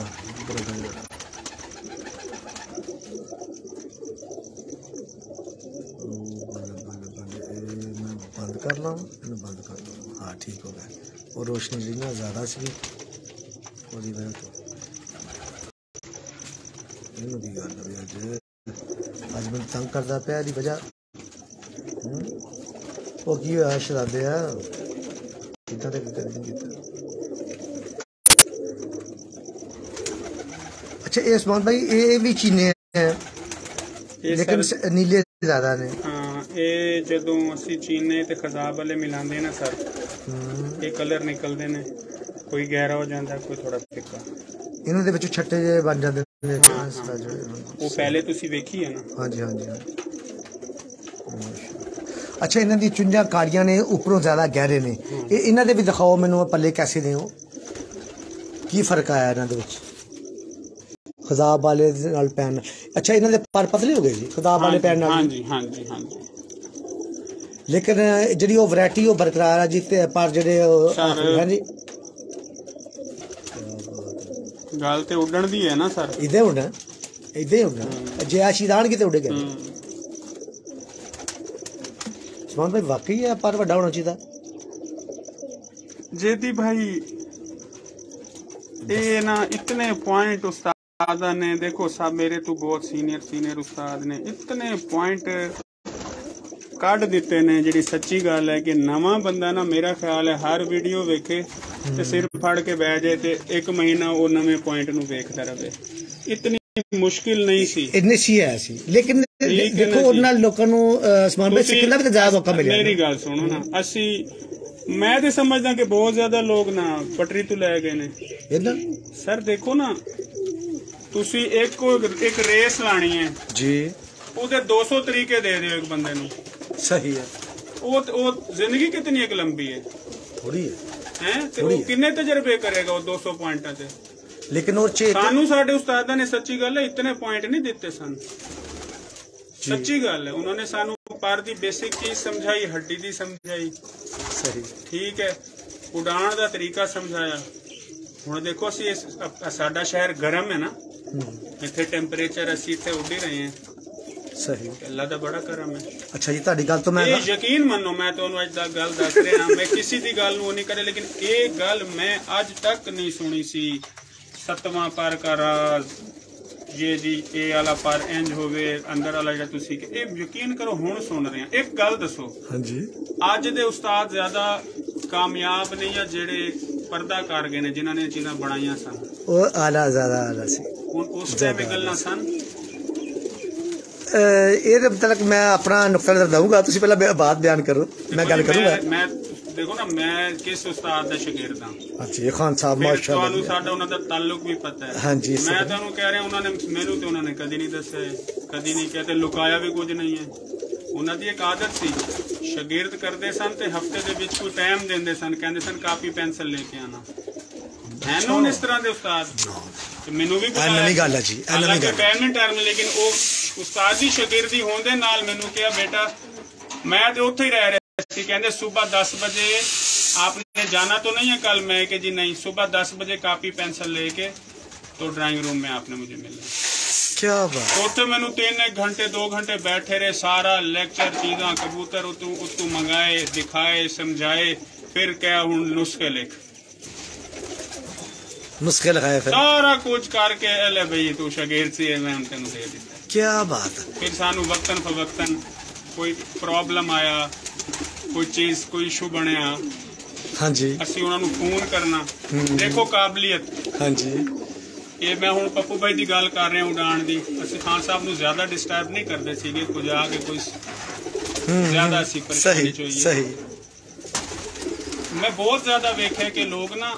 Speaker 1: बंद कर ला बंद कर ला हाँ ठीक हो गया और रोशनी जी ना ज़्यादा सी और वजह तो गल अज अज मैं तंग करता पाया दी वजह वो की होया शराबे है कितना तक कर अच्छा ये उस्मान भाई ये भी चीने हैं लेकिन नीले ज़्यादा ने।
Speaker 2: ਇਹ ਜਦੋਂ ਅਸੀਂ ਚੀਨੇ ਤੇ ਖਜ਼ਾਬ ਵਾਲੇ ਮਿਲਾਉਂਦੇ ਨਾ ਸਰ ਇਹ ਕਲਰ ਨਿਕਲਦੇ ਨੇ ਕੋਈ ਗਹਿਰਾ ਹੋ ਜਾਂਦਾ ਕੋਈ ਥੋੜਾ ਫਿੱਕਾ
Speaker 1: ਇਹਨਾਂ ਦੇ ਵਿੱਚ ਛੱਟੇ ਜਿਹੇ ਬਣ ਜਾਂਦੇ ਨੇ
Speaker 2: ਉਹ ਪਹਿਲੇ ਤੁਸੀਂ ਵੇਖੀ ਹੈ ਨਾ। ਹਾਂਜੀ
Speaker 1: ਹਾਂਜੀ ਅੱਛਾ ਇਹਨਾਂ ਦੀ ਚੁੰਝਾਂ ਕਾੜੀਆਂ ਨੇ ਉੱਪਰੋਂ ਜ਼ਿਆਦਾ ਗਹਿਰੇ ਨੇ ਇਹ ਇਹਨਾਂ ਦੇ ਵੀ ਦਿਖਾਓ ਮੈਨੂੰ ਪੱਲੇ ਕੈਸੇ ਨੇ ਉਹ ਕੀ ਫਰਕ ਆਇਆ ਇਹਨਾਂ ਦੇ ਵਿੱਚ ਖਜ਼ਾਬ ਵਾਲੇ ਨਾਲ ਪੈਣ। ਅੱਛਾ ਇਹਨਾਂ ਦੇ ਪਰ ਪਤਲੇ ਹੋ ਗਏ ਜੀ ਖਜ਼ਾਬ ਵਾਲੇ ਪੈਣ ਨਾਲ।
Speaker 2: ਹਾਂਜੀ ਹਾਂਜੀ ਹਾਂਜੀ
Speaker 1: लेकिन जी वैरायटी बरकरार है जी पर जेडे है जी
Speaker 2: गल ते उड़न दी है ना सर
Speaker 1: इदे उड़ना इदे उड़ना जे आशीदान किते उड़े गए समान भाई वाकई है पर बड़ा होना चाहिए
Speaker 2: जेदी भाई ये ना इतने पॉइंट उस्ताद ने देखो सब मेरे तो बहुत सीनियर सीनियर उस्ताद ने इतने पॉइंट ਕੱਢ ਦਿੱਤੇ ਨੇ। ਜਿਹੜੀ ਸੱਚੀ ਗੱਲ ਹੈ ਕਿ ਨਵਾਂ ਬੰਦਾ ਨਾ ਮੇਰਾ ਖਿਆਲ ਹੈ ਹਰ ਵੀਡੀਓ ਵੇਖੇ ਤੇ ਸਿਰ ਫੜ ਕੇ ਬਹਿ ਜਾਏ ਤੇ ਇੱਕ ਮਹੀਨਾ ਉਹ ਨਵੇਂ ਪੁਆਇੰਟ ਨੂੰ ਵੇਖਦਾ ਰਹੇ। ਇਤਨੀ ਮੁਸ਼ਕਿਲ ਨਹੀਂ ਸੀ
Speaker 1: ਇੰਨੀ ਸੀ ਹੈ ਸੀ ਲੇਕਿਨ ਦੇਖੋ ਉਹਨਾਂ ਲੋਕਾਂ ਨੂੰ ਸਮਾਨ ਵਿੱਚ ਕਿੰਨਾ ਵੀ ਜ਼ਿਆਦਾ ਮੌਕਾ ਮਿਲਿਆ।
Speaker 2: ਮੇਰੀ ਗੱਲ ਸੁਣੋ ਨਾ ਅਸੀਂ ਮੈਂ ਤੇ ਸਮਝਦਾ ਕਿ ਬਹੁਤ ਜ਼ਿਆਦਾ ਲੋਕ ਨਾ ਪਟਰੀ ਤੋਂ ਲੈ ਗਏ ਨੇ
Speaker 1: ਇਦਾਂ
Speaker 2: ਸਰ। ਦੇਖੋ ਨਾ ਤੁਸੀਂ ਇੱਕ ਇੱਕ ਰੇਸ ਲਾਣੀ ਹੈ
Speaker 1: ਜੀ
Speaker 2: ਉਹਦੇ दो सौ ਤਰੀਕੇ ਦੇ ਦਿਓ ਇੱਕ ਬੰਦੇ ਨੂੰ
Speaker 1: सही है
Speaker 2: वो वो जिंदगी कितनी एक लंबी है
Speaker 1: थोड़ी है
Speaker 2: हैं ते वो कितने तजर्बे करेगा वो दो सौ पॉइंट से।
Speaker 1: लेकिन और
Speaker 2: सानू साडे उस्तादा ने सच्ची गल है इतने पॉइंट नहीं दिते सन सच्ची गल है उन्होंने सानू पर दी बेसिक चीज समझाई हड्डी दी समझाई
Speaker 1: सही ठीक
Speaker 2: है उड़ान दा तरीका समझाया। हुण देखो असीं साडा शहर गर्म है ना इत्थे टेंपरेचर असीं इत्थे उड़ ही रहे हैं
Speaker 1: सही
Speaker 2: अल्लाह दा बड़ा करम है।
Speaker 1: अच्छा जी ਤੁਹਾਡੀ ਗੱਲ ਤੋਂ ਮੈਂ
Speaker 2: ਇਹ ਯਕੀਨ ਮੰਨੋ ਮੈਂ ਤੁਹਾਨੂੰ ਅੱਜ ਤੱਕ ਗੱਲ ਦੱਸ ਰਿਹਾ ਮੈਂ ਕਿਸੇ ਦੀ ਗੱਲ ਨੂੰ ਨਹੀਂ ਕਰੇ ਲੇਕਿਨ ਇਹ ਗੱਲ ਮੈਂ ਅੱਜ ਤੱਕ ਨਹੀਂ ਸੁਣੀ ਸੀ ਸਤਵਾਂ ਪਰ का राज ये जी ਇਹ ਵਾਲਾ ਪਰ ਇੰਜ ਹੋਵੇ ਅੰਦਰ ਵਾਲਾ ਜਿਹੜਾ ਤੁਸੀਂ ਇਹ ਯਕੀਨ ਕਰੋ ਹੁਣ ਸੁਣ ਰਹੇ ਆ ਇੱਕ ਗੱਲ ਦੱਸੋ
Speaker 1: ਹਾਂਜੀ
Speaker 2: ਅੱਜ ਦੇ ਉਸਤਾਦ ਜ਼ਿਆਦਾ ਕਾਮਯਾਬ ਨਹੀਂ ਆ ਜਿਹੜੇ पर्दा कर गए ने जिन्होंने चीज़ां बनाई सन
Speaker 1: वो आला ज़्यादा आला सी
Speaker 2: उस टाइम गल्लां सन
Speaker 1: ये मतलब मैं अपना नुक्ता नज़र दूंगा तुसी पहला बात बयान करो मैं गल करूंगा
Speaker 2: मैं देखो ना मैं किस उस्ताद दा शागिर्द हां
Speaker 1: हां जी खान साहब माशाअल्लाह
Speaker 2: ਤੁਹਾਨੂੰ ਸਾਡਾ ਉਹਨਾਂ ਦਾ ਤਾल्लुक ਵੀ ਪਤਾ ਹੈ
Speaker 1: हां जी
Speaker 2: मैं ਤੁਹਾਨੂੰ ਕਹਿ ਰਿਹਾ ਉਹਨਾਂ ਨੇ ਮੈਨੂੰ ਤੇ ਉਹਨਾਂ ਨੇ ਕਦੀ ਨਹੀਂ ਦੱਸਿਆ ਕਦੀ ਨਹੀਂ ਕਿਹਾ ਤੇ ਲੁਕਾਇਆ ਵੀ ਕੁਝ ਨਹੀਂ ਹੈ ਉਹਨਾਂ ਦੀ ਇੱਕ ਆਦਤ ਸੀ शागिर्द करते सन ते हफ्ते दे विच कोई टाइम देंदे सन कहंदे सन कापी पेंसिल लेके आना है ना उन इस तरह दे उस्ताद ते मेनू भी पता
Speaker 1: नवी गल है जी नवी गल
Speaker 2: है टर्म लेकिन ओ उस्ताद दी शागिर्दी होंदे नाल मेनू कहा बेटा मैं ते उत्थे ही रह रहा सी कहंदे सुबह दस बजे आपने जाना तो नहीं है कल मैं कि जी नहीं सुबह दस बजे कापी पेंसिल लेके तो ड्राइंग रूम में आपने मुझे मिलना
Speaker 1: क्या बात
Speaker 2: उत्थे मैनू तीन एक घंटे दो घंटे बैठे रहे सारा लेक्चर चीज़ा कबूतर उतू उतू मंगाए दिखाए समझाए फिर क्या हूँ नुस्खे लिख
Speaker 1: नुस्खे लगाए फिर
Speaker 2: सारा कुछ करके ले भाई तू शागिर्द सी मैं तेन दे दिता
Speaker 1: क्या बात
Speaker 2: फिर सानू वक्तन फवक्तन कोई प्रॉब्लम आया कोई चीज कोई इशू बनया
Speaker 1: हाँ जी
Speaker 2: असी उन्होंने फोन करना देखो काबलियत
Speaker 1: हाँ जी
Speaker 2: ये मैं हूँ पप्पू भाई की गल कर रहा उड़ान की असं खान साहब को ज्यादा डिस्टर्ब नहीं करते सीगे कुछ आके कोई ज्यादा असी परेशानी चाहिए
Speaker 1: सही
Speaker 2: मैं बहुत ज्यादा वेख्या कि लोग ना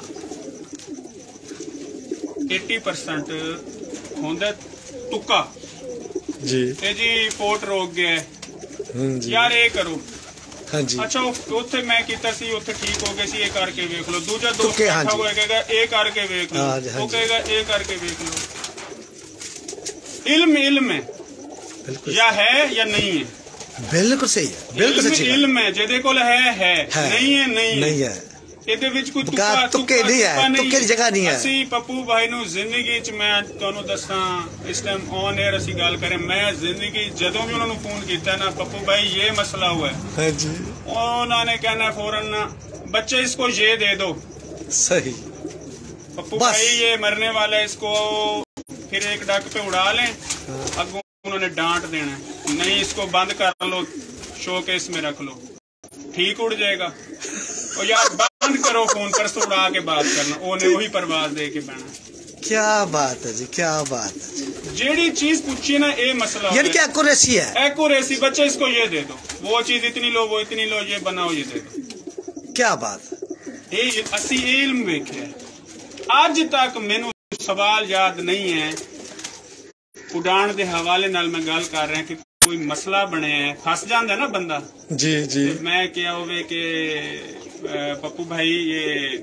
Speaker 2: अस्सी परसेंट होंदा तुक्का
Speaker 1: जी
Speaker 2: ए जी पोर्ट रोक गया है यार ये करो
Speaker 1: हाँ जी
Speaker 2: अच्छा उत्थे मैं कीता सी उत्थे ठीक हो गए सी ये करके वेख लो दूजा दोस्त बैठा हुआ कहेगा ये करके वेख लो वो कहेगा ये करके वेख लो इल्म इल्म है या है या नहीं है
Speaker 1: बिल्कुल सही है बिल्कुल सही
Speaker 2: इल्म है जेदे कोल है है नहीं है नहीं
Speaker 1: नहीं है
Speaker 2: ਇਹਦੇ ਵਿੱਚ ਕੋਈ
Speaker 1: ਤੁੱਕਾ ਤੁੱਕੇ ਨਹੀਂ ਹੈ ਤੁੱਕੇ ਦੀ ਜਗ੍ਹਾ ਨਹੀਂ ਹੈ
Speaker 2: ਅਸੀਂ ਪੱਪੂ ਭਾਈ ਨੂੰ ਜ਼ਿੰਦਗੀ 'ਚ ਮੈਂ ਤੁਹਾਨੂੰ ਦੱਸਾਂ ਇਸ ਟਾਈਮ ਔਨ 에ਅਰ ਅਸੀਂ ਗੱਲ ਕਰੇ ਮੈਂ ਜ਼ਿੰਦਗੀ ਜਦੋਂ ਵੀ ਉਹਨਾਂ ਨੂੰ ਫੋਨ ਕੀਤਾ ਨਾ ਪੱਪੂ ਭਾਈ ਇਹ ਮਸਲਾ हुआ है
Speaker 1: हाँ जी
Speaker 2: उन्होंने कहना फौरन बच्चे इसको ये दे दो
Speaker 1: सही
Speaker 2: पप्पू भाई ये मरने वाला है इसको फिर एक डक पे उड़ा लें अगों उन्होंने डांट देना नहीं इसको बंद कर लो शोकेस में रख लो ठीक उड़ जाएगा और यार बंद करो फोन पर तो उड़ा के बात करना ओने वही परवाज दे के बहना
Speaker 1: क्या बात है जी क्या बात है
Speaker 2: जेडी चीज पूछी ना ये मसला
Speaker 1: यानी कि एक्यूरेसी है
Speaker 2: एक्यूरेसी बच्चे इसको ये दे दो वो चीज इतनी लो वो इतनी लो ये बनाओ ये दे दो
Speaker 1: क्या बात
Speaker 2: ये असी इल्म वेखे आज तक मैनू सवाल याद नहीं है उड़ान के हवाले नाल मैं गल कर रहा कि कोई मसला बने फस जाता है ना बंदा
Speaker 1: जी जी
Speaker 2: मैं क्या होवे कि पप्पू भाई ये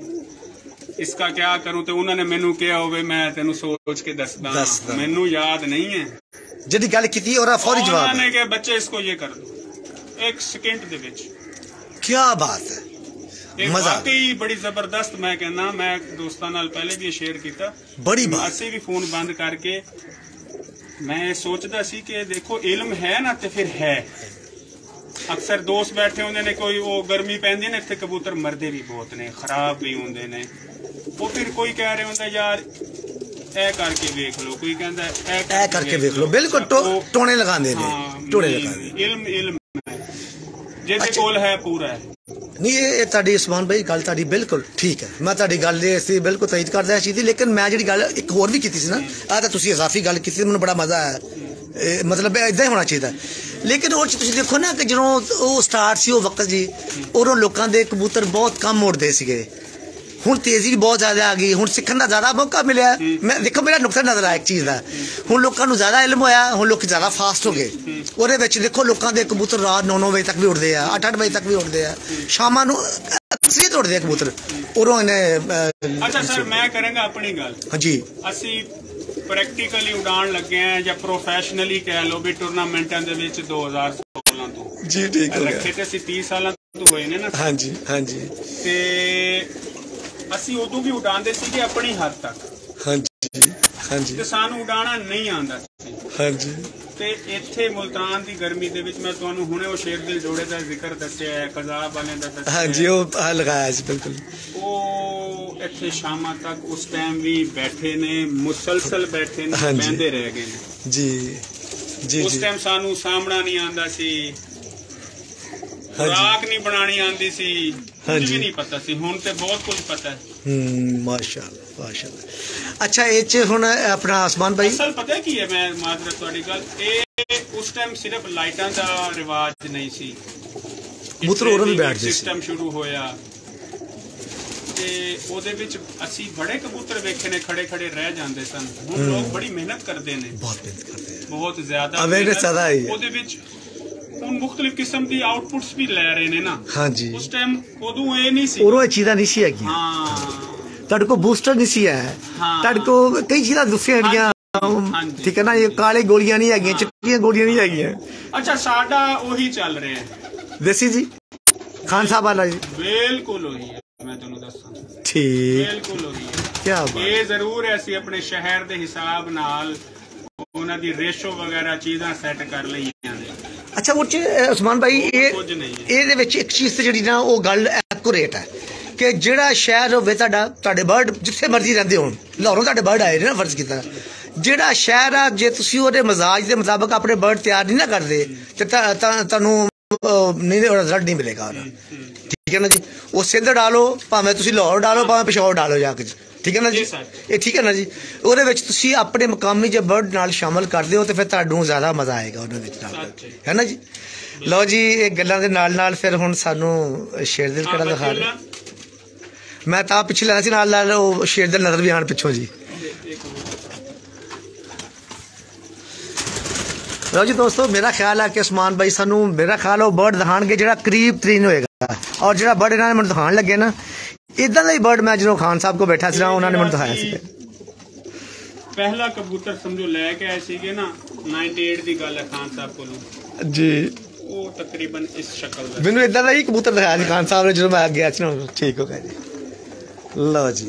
Speaker 2: इसका क्या करूं तो उन्होंने मैनू क्या होवे मैं तेन सोच के दसदा मैनू याद नहीं है
Speaker 1: जिहड़ी गल कीती और फौरी जवाब
Speaker 2: उन्होंने के बच्चे इसको ये कर दो एक सेकंड दे विच
Speaker 1: क्या बात है
Speaker 2: मजा बड़ी जबरदस्त मैं कहना मैं दोस्तां नाल पहले भी शेयर किया
Speaker 1: बड़ी बात
Speaker 2: असी भी फोन बंद करके मैं सोचता सी कि देखो इल्म है ना तो फिर है अक्सर दोस्त बैठे होंगे ने कोई वो गर्मी पैंदी ने इत्थे कबूतर मरदे भी बहुत ने खराब भी होंगे ने वो फिर कोई कह रहे होंगे यार ए करके देख लो कोई कहंदा
Speaker 1: ए करके देख लो बिल्कुल टोने लगांदे ने टोने लगांदे
Speaker 2: इल्म इल्म है जेदे कोल है पूरा है
Speaker 1: नहीं ये ताड़ी उस्मान भाई गल ताड़ी बिल्कुल ठीक है मैं ताड़ी गल इस बिल्कुल तईद करदा इस चीज़ दी लेकिन मैं जी गल एक होर भी की सी ना आ तो तुसीं इजाफी गल की मैंने बड़ा मजा आया मतलब इदा ही होना चाहिए लेकिन वो तुसीं देखो ना कि जो स्टार्ट सी वो वक्त जी और लोगों के कबूतर बहुत कम उड़ते सीगे हुण तेजी भी बहुत ज्यादा आ गई हुण सीखण दा ज्यादा मौका मिलिया मैं देखो मेरा नुकता नजर आया एक चीज़ का हुण लोगों को ज्यादा इल्म होया हुण लोग ज्यादा फास्ट हो गए ਉਹਦੇ ਵਿੱਚ देखो लोगों के कबूतर रात नौ नौ बजे तक भी उड़ते हैं अठ अठ बजे तक भी उड़ते हैं शाम को अक्सर उड़ते हैं कबूतर और
Speaker 2: अच्छा सर मैं करेंगा अपनी गल
Speaker 1: हाँ जी
Speaker 2: ਅਸੀਂ ਪ੍ਰੈਕਟੀਕਲੀ ਉਡਾਣ ਲੱਗੇ ਆ ਜਾਂ ਪ੍ਰੋਫੈਸ਼ਨਲੀ ਕਹਿ ਲਓ ਵੀ ਟੂਰਨਾਮੈਂਟਾਂ ਦੇ ਵਿੱਚ दो हज़ार सोलह ਤੋਂ
Speaker 1: ਜੀ ਠੀਕ ਹੋ ਗਿਆ
Speaker 2: ਰੱਖੇ ਤੇ ਅਸੀਂ तीस ਸਾਲਾਂ ਤੋਂ ਹੋਏ ਨੇ ਨਾ
Speaker 1: ਹਾਂ ਜੀ ਹਾਂ ਜੀ
Speaker 2: ਤੇ ਅਸੀਂ ਉਦੋਂ ਵੀ ਉਡਾਉਂਦੇ ਸੀਗੇ ਆਪਣੀ ਹੱਦ ਤੱਕ
Speaker 1: हाँ जी हाँ जी
Speaker 2: ਤੇ ਸਾਨੂੰ ਉਡਾਣਾ ਨਹੀਂ ਆਉਂਦਾ ਸੀ
Speaker 1: हाँ जी
Speaker 2: ਤੇ ਇੱਥੇ ਮੁਲਤਾਨ ਦੀ ਗਰਮੀ ਦੇ ਵਿੱਚ ਮੈਂ ਤੁਹਾਨੂੰ ਹੁਣੇ ਉਹ ਸ਼ੇਰ ਦਿਲ ਜੋੜੇ ਦਾ ਜ਼ਿਕਰ ਦੱਸਿਆ ਹੈ, ਕਜ਼ਾਬ ਵਾਲਿਆਂ ਦਾ ਦੱਸਿਆ।
Speaker 1: ਹਾਂਜੀ ਉਹ ਲਗਾਇਆ ਸੀ ਬਿਲਕੁਲ।
Speaker 2: ਉਹ ਇੱਥੇ ਸ਼ਾਮਾਂ ਤੱਕ ਉਸ ਟਾਈਮ ਵੀ ਬੈਠੇ ਨੇ, ਮੁਸਲਸਲ ਬੈਠੇ ਨੇ, ਬਹਿੰਦੇ ਰਹਿ ਗਏ ਨੇ
Speaker 1: ਜੀ ਜੀ।
Speaker 2: ਉਸ ਟਾਈਮ ਸਾਨੂੰ ਸਾਹਮਣਾ ਨਹੀਂ ਆਉਂਦਾ ਸੀ, ਖੁਰਾਕ ਨਹੀਂ ਬਣਾਣੀ ਆਉਂਦੀ ਸੀ, ਕੁਝ ਵੀ ਨਹੀਂ ਪਤਾ ਸੀ। ਹੁਣ ਤੇ ਬਹੁਤ ਕੁਝ ਪਤਾ ਹੈ।
Speaker 1: ਹੂੰ ਮਾਸ਼ਾਅੱਲਾ ਮਾਸ਼ਾਅੱਲਾ। ਅੱਛਾ ਇਹ ਚ ਹੁਣ ਆਪਣਾ ਆਸਮਾਨ ਭਾਈ
Speaker 2: ਅਸਲ ਪਤਾ ਕੀ ਹੈ, ਮੈਂ ਮਾਜ਼ਰਤ ਤੁਹਾਡੀ ਗੱਲ, ਇਹ ਉਸ ਟਾਈਮ ਸਿਰਫ ਲਾਈਟਾਂ ਦਾ ਰਿਵਾਜ ਨਹੀਂ ਸੀ,
Speaker 1: ਕਬੂਤਰ ਹੋਰ ਵੀ ਬੈਠ
Speaker 2: ਸਿਸਟਮ ਸ਼ੁਰੂ ਹੋਇਆ ਤੇ ਉਹਦੇ ਵਿੱਚ ਅਸੀਂ ਬੜੇ ਕਬੂਤਰ ਵੇਖੇ ਨੇ ਖੜੇ ਖੜੇ ਰਹਿ ਜਾਂਦੇ ਸਨ। ਹੁਣ ਲੋਕ ਬੜੀ ਮਿਹਨਤ ਕਰਦੇ ਨੇ,
Speaker 1: ਬਹੁਤ ਮਿਹਨਤ ਕਰਦੇ ਆ,
Speaker 2: ਬਹੁਤ ਜ਼ਿਆਦਾ
Speaker 1: ਅਵੇਅਰਨੈਸ ਜ਼ਿਆਦਾ ਹੈ
Speaker 2: ਉਹਦੇ ਵਿੱਚ। ਹੁਣ ਮੁxtਲਿਫ ਕਿਸਮ ਦੀ ਆਊਟਪੁੱਟਸ ਵੀ ਲੈ ਰਹੇ ਨੇ ਨਾ। ਹਾਂਜੀ ਉਸ ਟਾਈਮ ਉਦੋਂ ਇਹ ਨਹੀਂ ਸੀ,
Speaker 1: ਉਦੋਂ ਇਹ ਚੀਜ਼ਾਂ ਨਹੀਂ ਸੀ ਹੈਗੀਆਂ।
Speaker 2: ਹਾਂ
Speaker 1: ਤੁਹਾਡੇ ਕੋਲ ਬੂਸਟਰ ਨਹੀਂ ਸੀ ਹੈ, ਤੁਹਾਡੇ ਕੋਲ ਕਈ ਚੀਜ਼ਾਂ ਦੂਸਰੀਆਂ ਜਿਹੜੀਆਂ ਠੀਕ ਹੈ ਨਾ, ਇਹ ਕਾਲੇ ਗੋਲੀਆਂ ਨਹੀਂ ਹੈਗੀਆਂ, ਚਿੱਟੀਆਂ ਗੋਲੀਆਂ ਨਹੀਂ ਹੈਗੀਆਂ।
Speaker 2: ਅੱਛਾ ਸਾਡਾ ਉਹੀ ਚੱਲ ਰਿਹਾ ਹੈ
Speaker 1: ਦੇਸੀ ਜੀ, ਖਾਨ ਸਾਹਿਬ ਵਾਲਾ ਜੀ,
Speaker 2: ਬਿਲਕੁਲ ਉਹੀ ਹੈ। ਮੈਂ ਤੁਹਾਨੂੰ ਦੱਸਾਂ
Speaker 1: ਠੀਕ
Speaker 2: ਬਿਲਕੁਲ ਉਹੀ ਹੈ।
Speaker 1: ਕੀ ਬਾਤ। ਇਹ
Speaker 2: ਜ਼ਰੂਰ ਹੈ ਅਸੀਂ ਆਪਣੇ ਸ਼ਹਿਰ ਦੇ ਹਿਸਾਬ ਨਾਲ ਉਹਨਾਂ ਦੀ ਰੇਸ਼ੋ ਵਗੈਰਾ ਚੀਜ਼ਾਂ ਸੈੱਟ ਕਰ ਲਈਆਂ ਨੇ।
Speaker 1: ਅੱਛਾ ਉਹ ਚ ਉਸਮਾਨ ਭਾਈ ਇਹ ਇਹਦੇ ਵਿੱਚ ਇੱਕ ਚੀਜ਼ ਤੇ ਜਿਹੜੀ ਨਾ ਉਹ ਗੱਲ ਐਕੂਰੇਟ ਹੈ ਕਿ ਜਿਹੜਾ ਸ਼ਹਿਰ ਹੋਵੇ ਤੁਹਾਡਾ, ਤੁਹਾਡੇ ਬਰਡ ਜਿੱਥੇ ਮਰਜ਼ੀ ਰਹਿੰਦੇ ਹੋਣ, ਲਾਹੌਰੋਂ ਤੁਹਾਡੇ ਬਰਡ ਆਏ ਨੇ ਨਾ ਫਰਜ਼ ਕੀਤਾ, ਜਿਹੜਾ ਸ਼ਹਿਰ ਆ ਜੇ ਤੁਸੀਂ ਉਹਦੇ ਮਜ਼ਾਜ ਦੇ ਮੁਤਾਬਕ ਆਪਣੇ ਬਰਡ ਤਿਆਰ ਨਹੀਂ ਨਾ ਕਰਦੇ ਤੇ ਤੁਹਾਨੂੰ ਨਹੀਂ ਰਿਜ਼ਲਟ ਨਹੀਂ ਮਿਲੇਗਾ ਉਹਦਾ। ਠੀਕ ਹੈ ਨਾ ਜੀ। ਉਹ ਸਿੰਧ ਡਾਲੋ, ਭਾਵੇਂ ਤੁਸੀਂ ਲਾਹੌਰ ਡਾਲੋ, ਭਾਵੇਂ ਪਿਸ਼ੌਰ ਡਾਲੋ ਜਾ ਕੇ, ਠੀਕ ਹੈ ਨਾ ਜੀ। ਇਹ ਠੀਕ ਹੈ ਨਾ ਜੀ। ਉਹਦੇ ਵਿੱਚ ਤੁਸੀਂ ਆਪਣੇ ਮਕਾਮੀ ਜੇ ਬਰਡ ਨਾਲ ਸ਼ਾਮਲ ਕਰਦੇ ਹੋ ਤੇ ਫਿਰ ਤੁਹਾਨੂੰ ਜ਼ਿਆਦਾ ਮਜ਼ਾ ਆਏਗਾ ਉਹਨਾਂ ਵਿੱਚ ਨਾਲ, ਹੈ ਨਾ ਜੀ। ਲਓ ਜੀ ਇਹ ਗੱਲਾਂ ਦੇ ਨਾਲ ਨਾਲ ਫਿਰ ਹੁਣ ਸਾਨੂੰ ਸ਼ੇਰ ਦਿਲ ਕਿਹੜਾ ਦਿਖਾ ਰਹੇ। ਮੈਂ ਤਾਂ ਪਿੱਛੇ ਲੈਣਾ ਸੀ ਨਾਲ ਨਾਲ ਉਹ ਸ਼ੇਰ ਦਿਲ ਨਜ਼ਰ ਵੀ ਆਣ ਪਿੱਛੋਂ ਜੀ। ਲਓ ਜੀ ਦੋਸਤੋ ਮੇਰਾ ਖਿਆਲ ਹੈ ਕਿ ਉਸਮਾਨ ਭਾਈ ਸਾਨੂੰ ਮੇਰਾ ਖਿਆਲ ਉਹ ਬਰਡ ਦਿਖਾਣਗੇ ਜਿਹੜਾ ਕਰੀਬ ਤਰੀਨ ਹੋਏਗਾ, ਔਰ ਜਿਹੜਾ ਬਰਡ ਇਹਨਾਂ ਨੇ ਮੈਨੂੰ ਦਿਖਾਣ ਲੱਗੇ ਨਾ ਇਦਾਂ ਦਾ ਹੀ ਬਰਡ ਮੈਂ ਜਦੋਂ ਖਾਨ ਸਾਹਿਬ ਕੋਲ ਬੈਠਾ ਸੀ ਨਾ ਉਹਨਾਂ ਨੇ ਮੈਨੂੰ ਦਿਖਾਇਆ ਸੀ।
Speaker 2: ਪਹਿਲਾ ਕਬੂਤਰ ਸਮਝੋ ਲੈ ਕੇ ਆਏ ਸੀਗੇ ਨਾ, ਅਠਾਨਵੇਂ ਦੀ ਗੱਲ ਹੈ ਖਾਨ ਸਾਹਿਬ ਕੋਲੋਂ
Speaker 1: ਜੀ,
Speaker 2: ਉਹ ਤਕਰੀਬਨ ਇਸ ਸ਼ਕਲ ਦਾ
Speaker 1: ਮੈਨੂੰ ਇਦਾਂ ਦਾ ਹੀ ਕਬੂਤਰ ਦਿਖਾਇਆ ਸੀ ਖਾਨ ਸਾਹਿਬ ਨੇ ਜਦੋਂ ਮੈਂ ਗਿਆ ਸੀ ਨਾ। ਠੀਕ ਹੋ ਗਿਆ ਜੀ। ਲਓ ਜੀ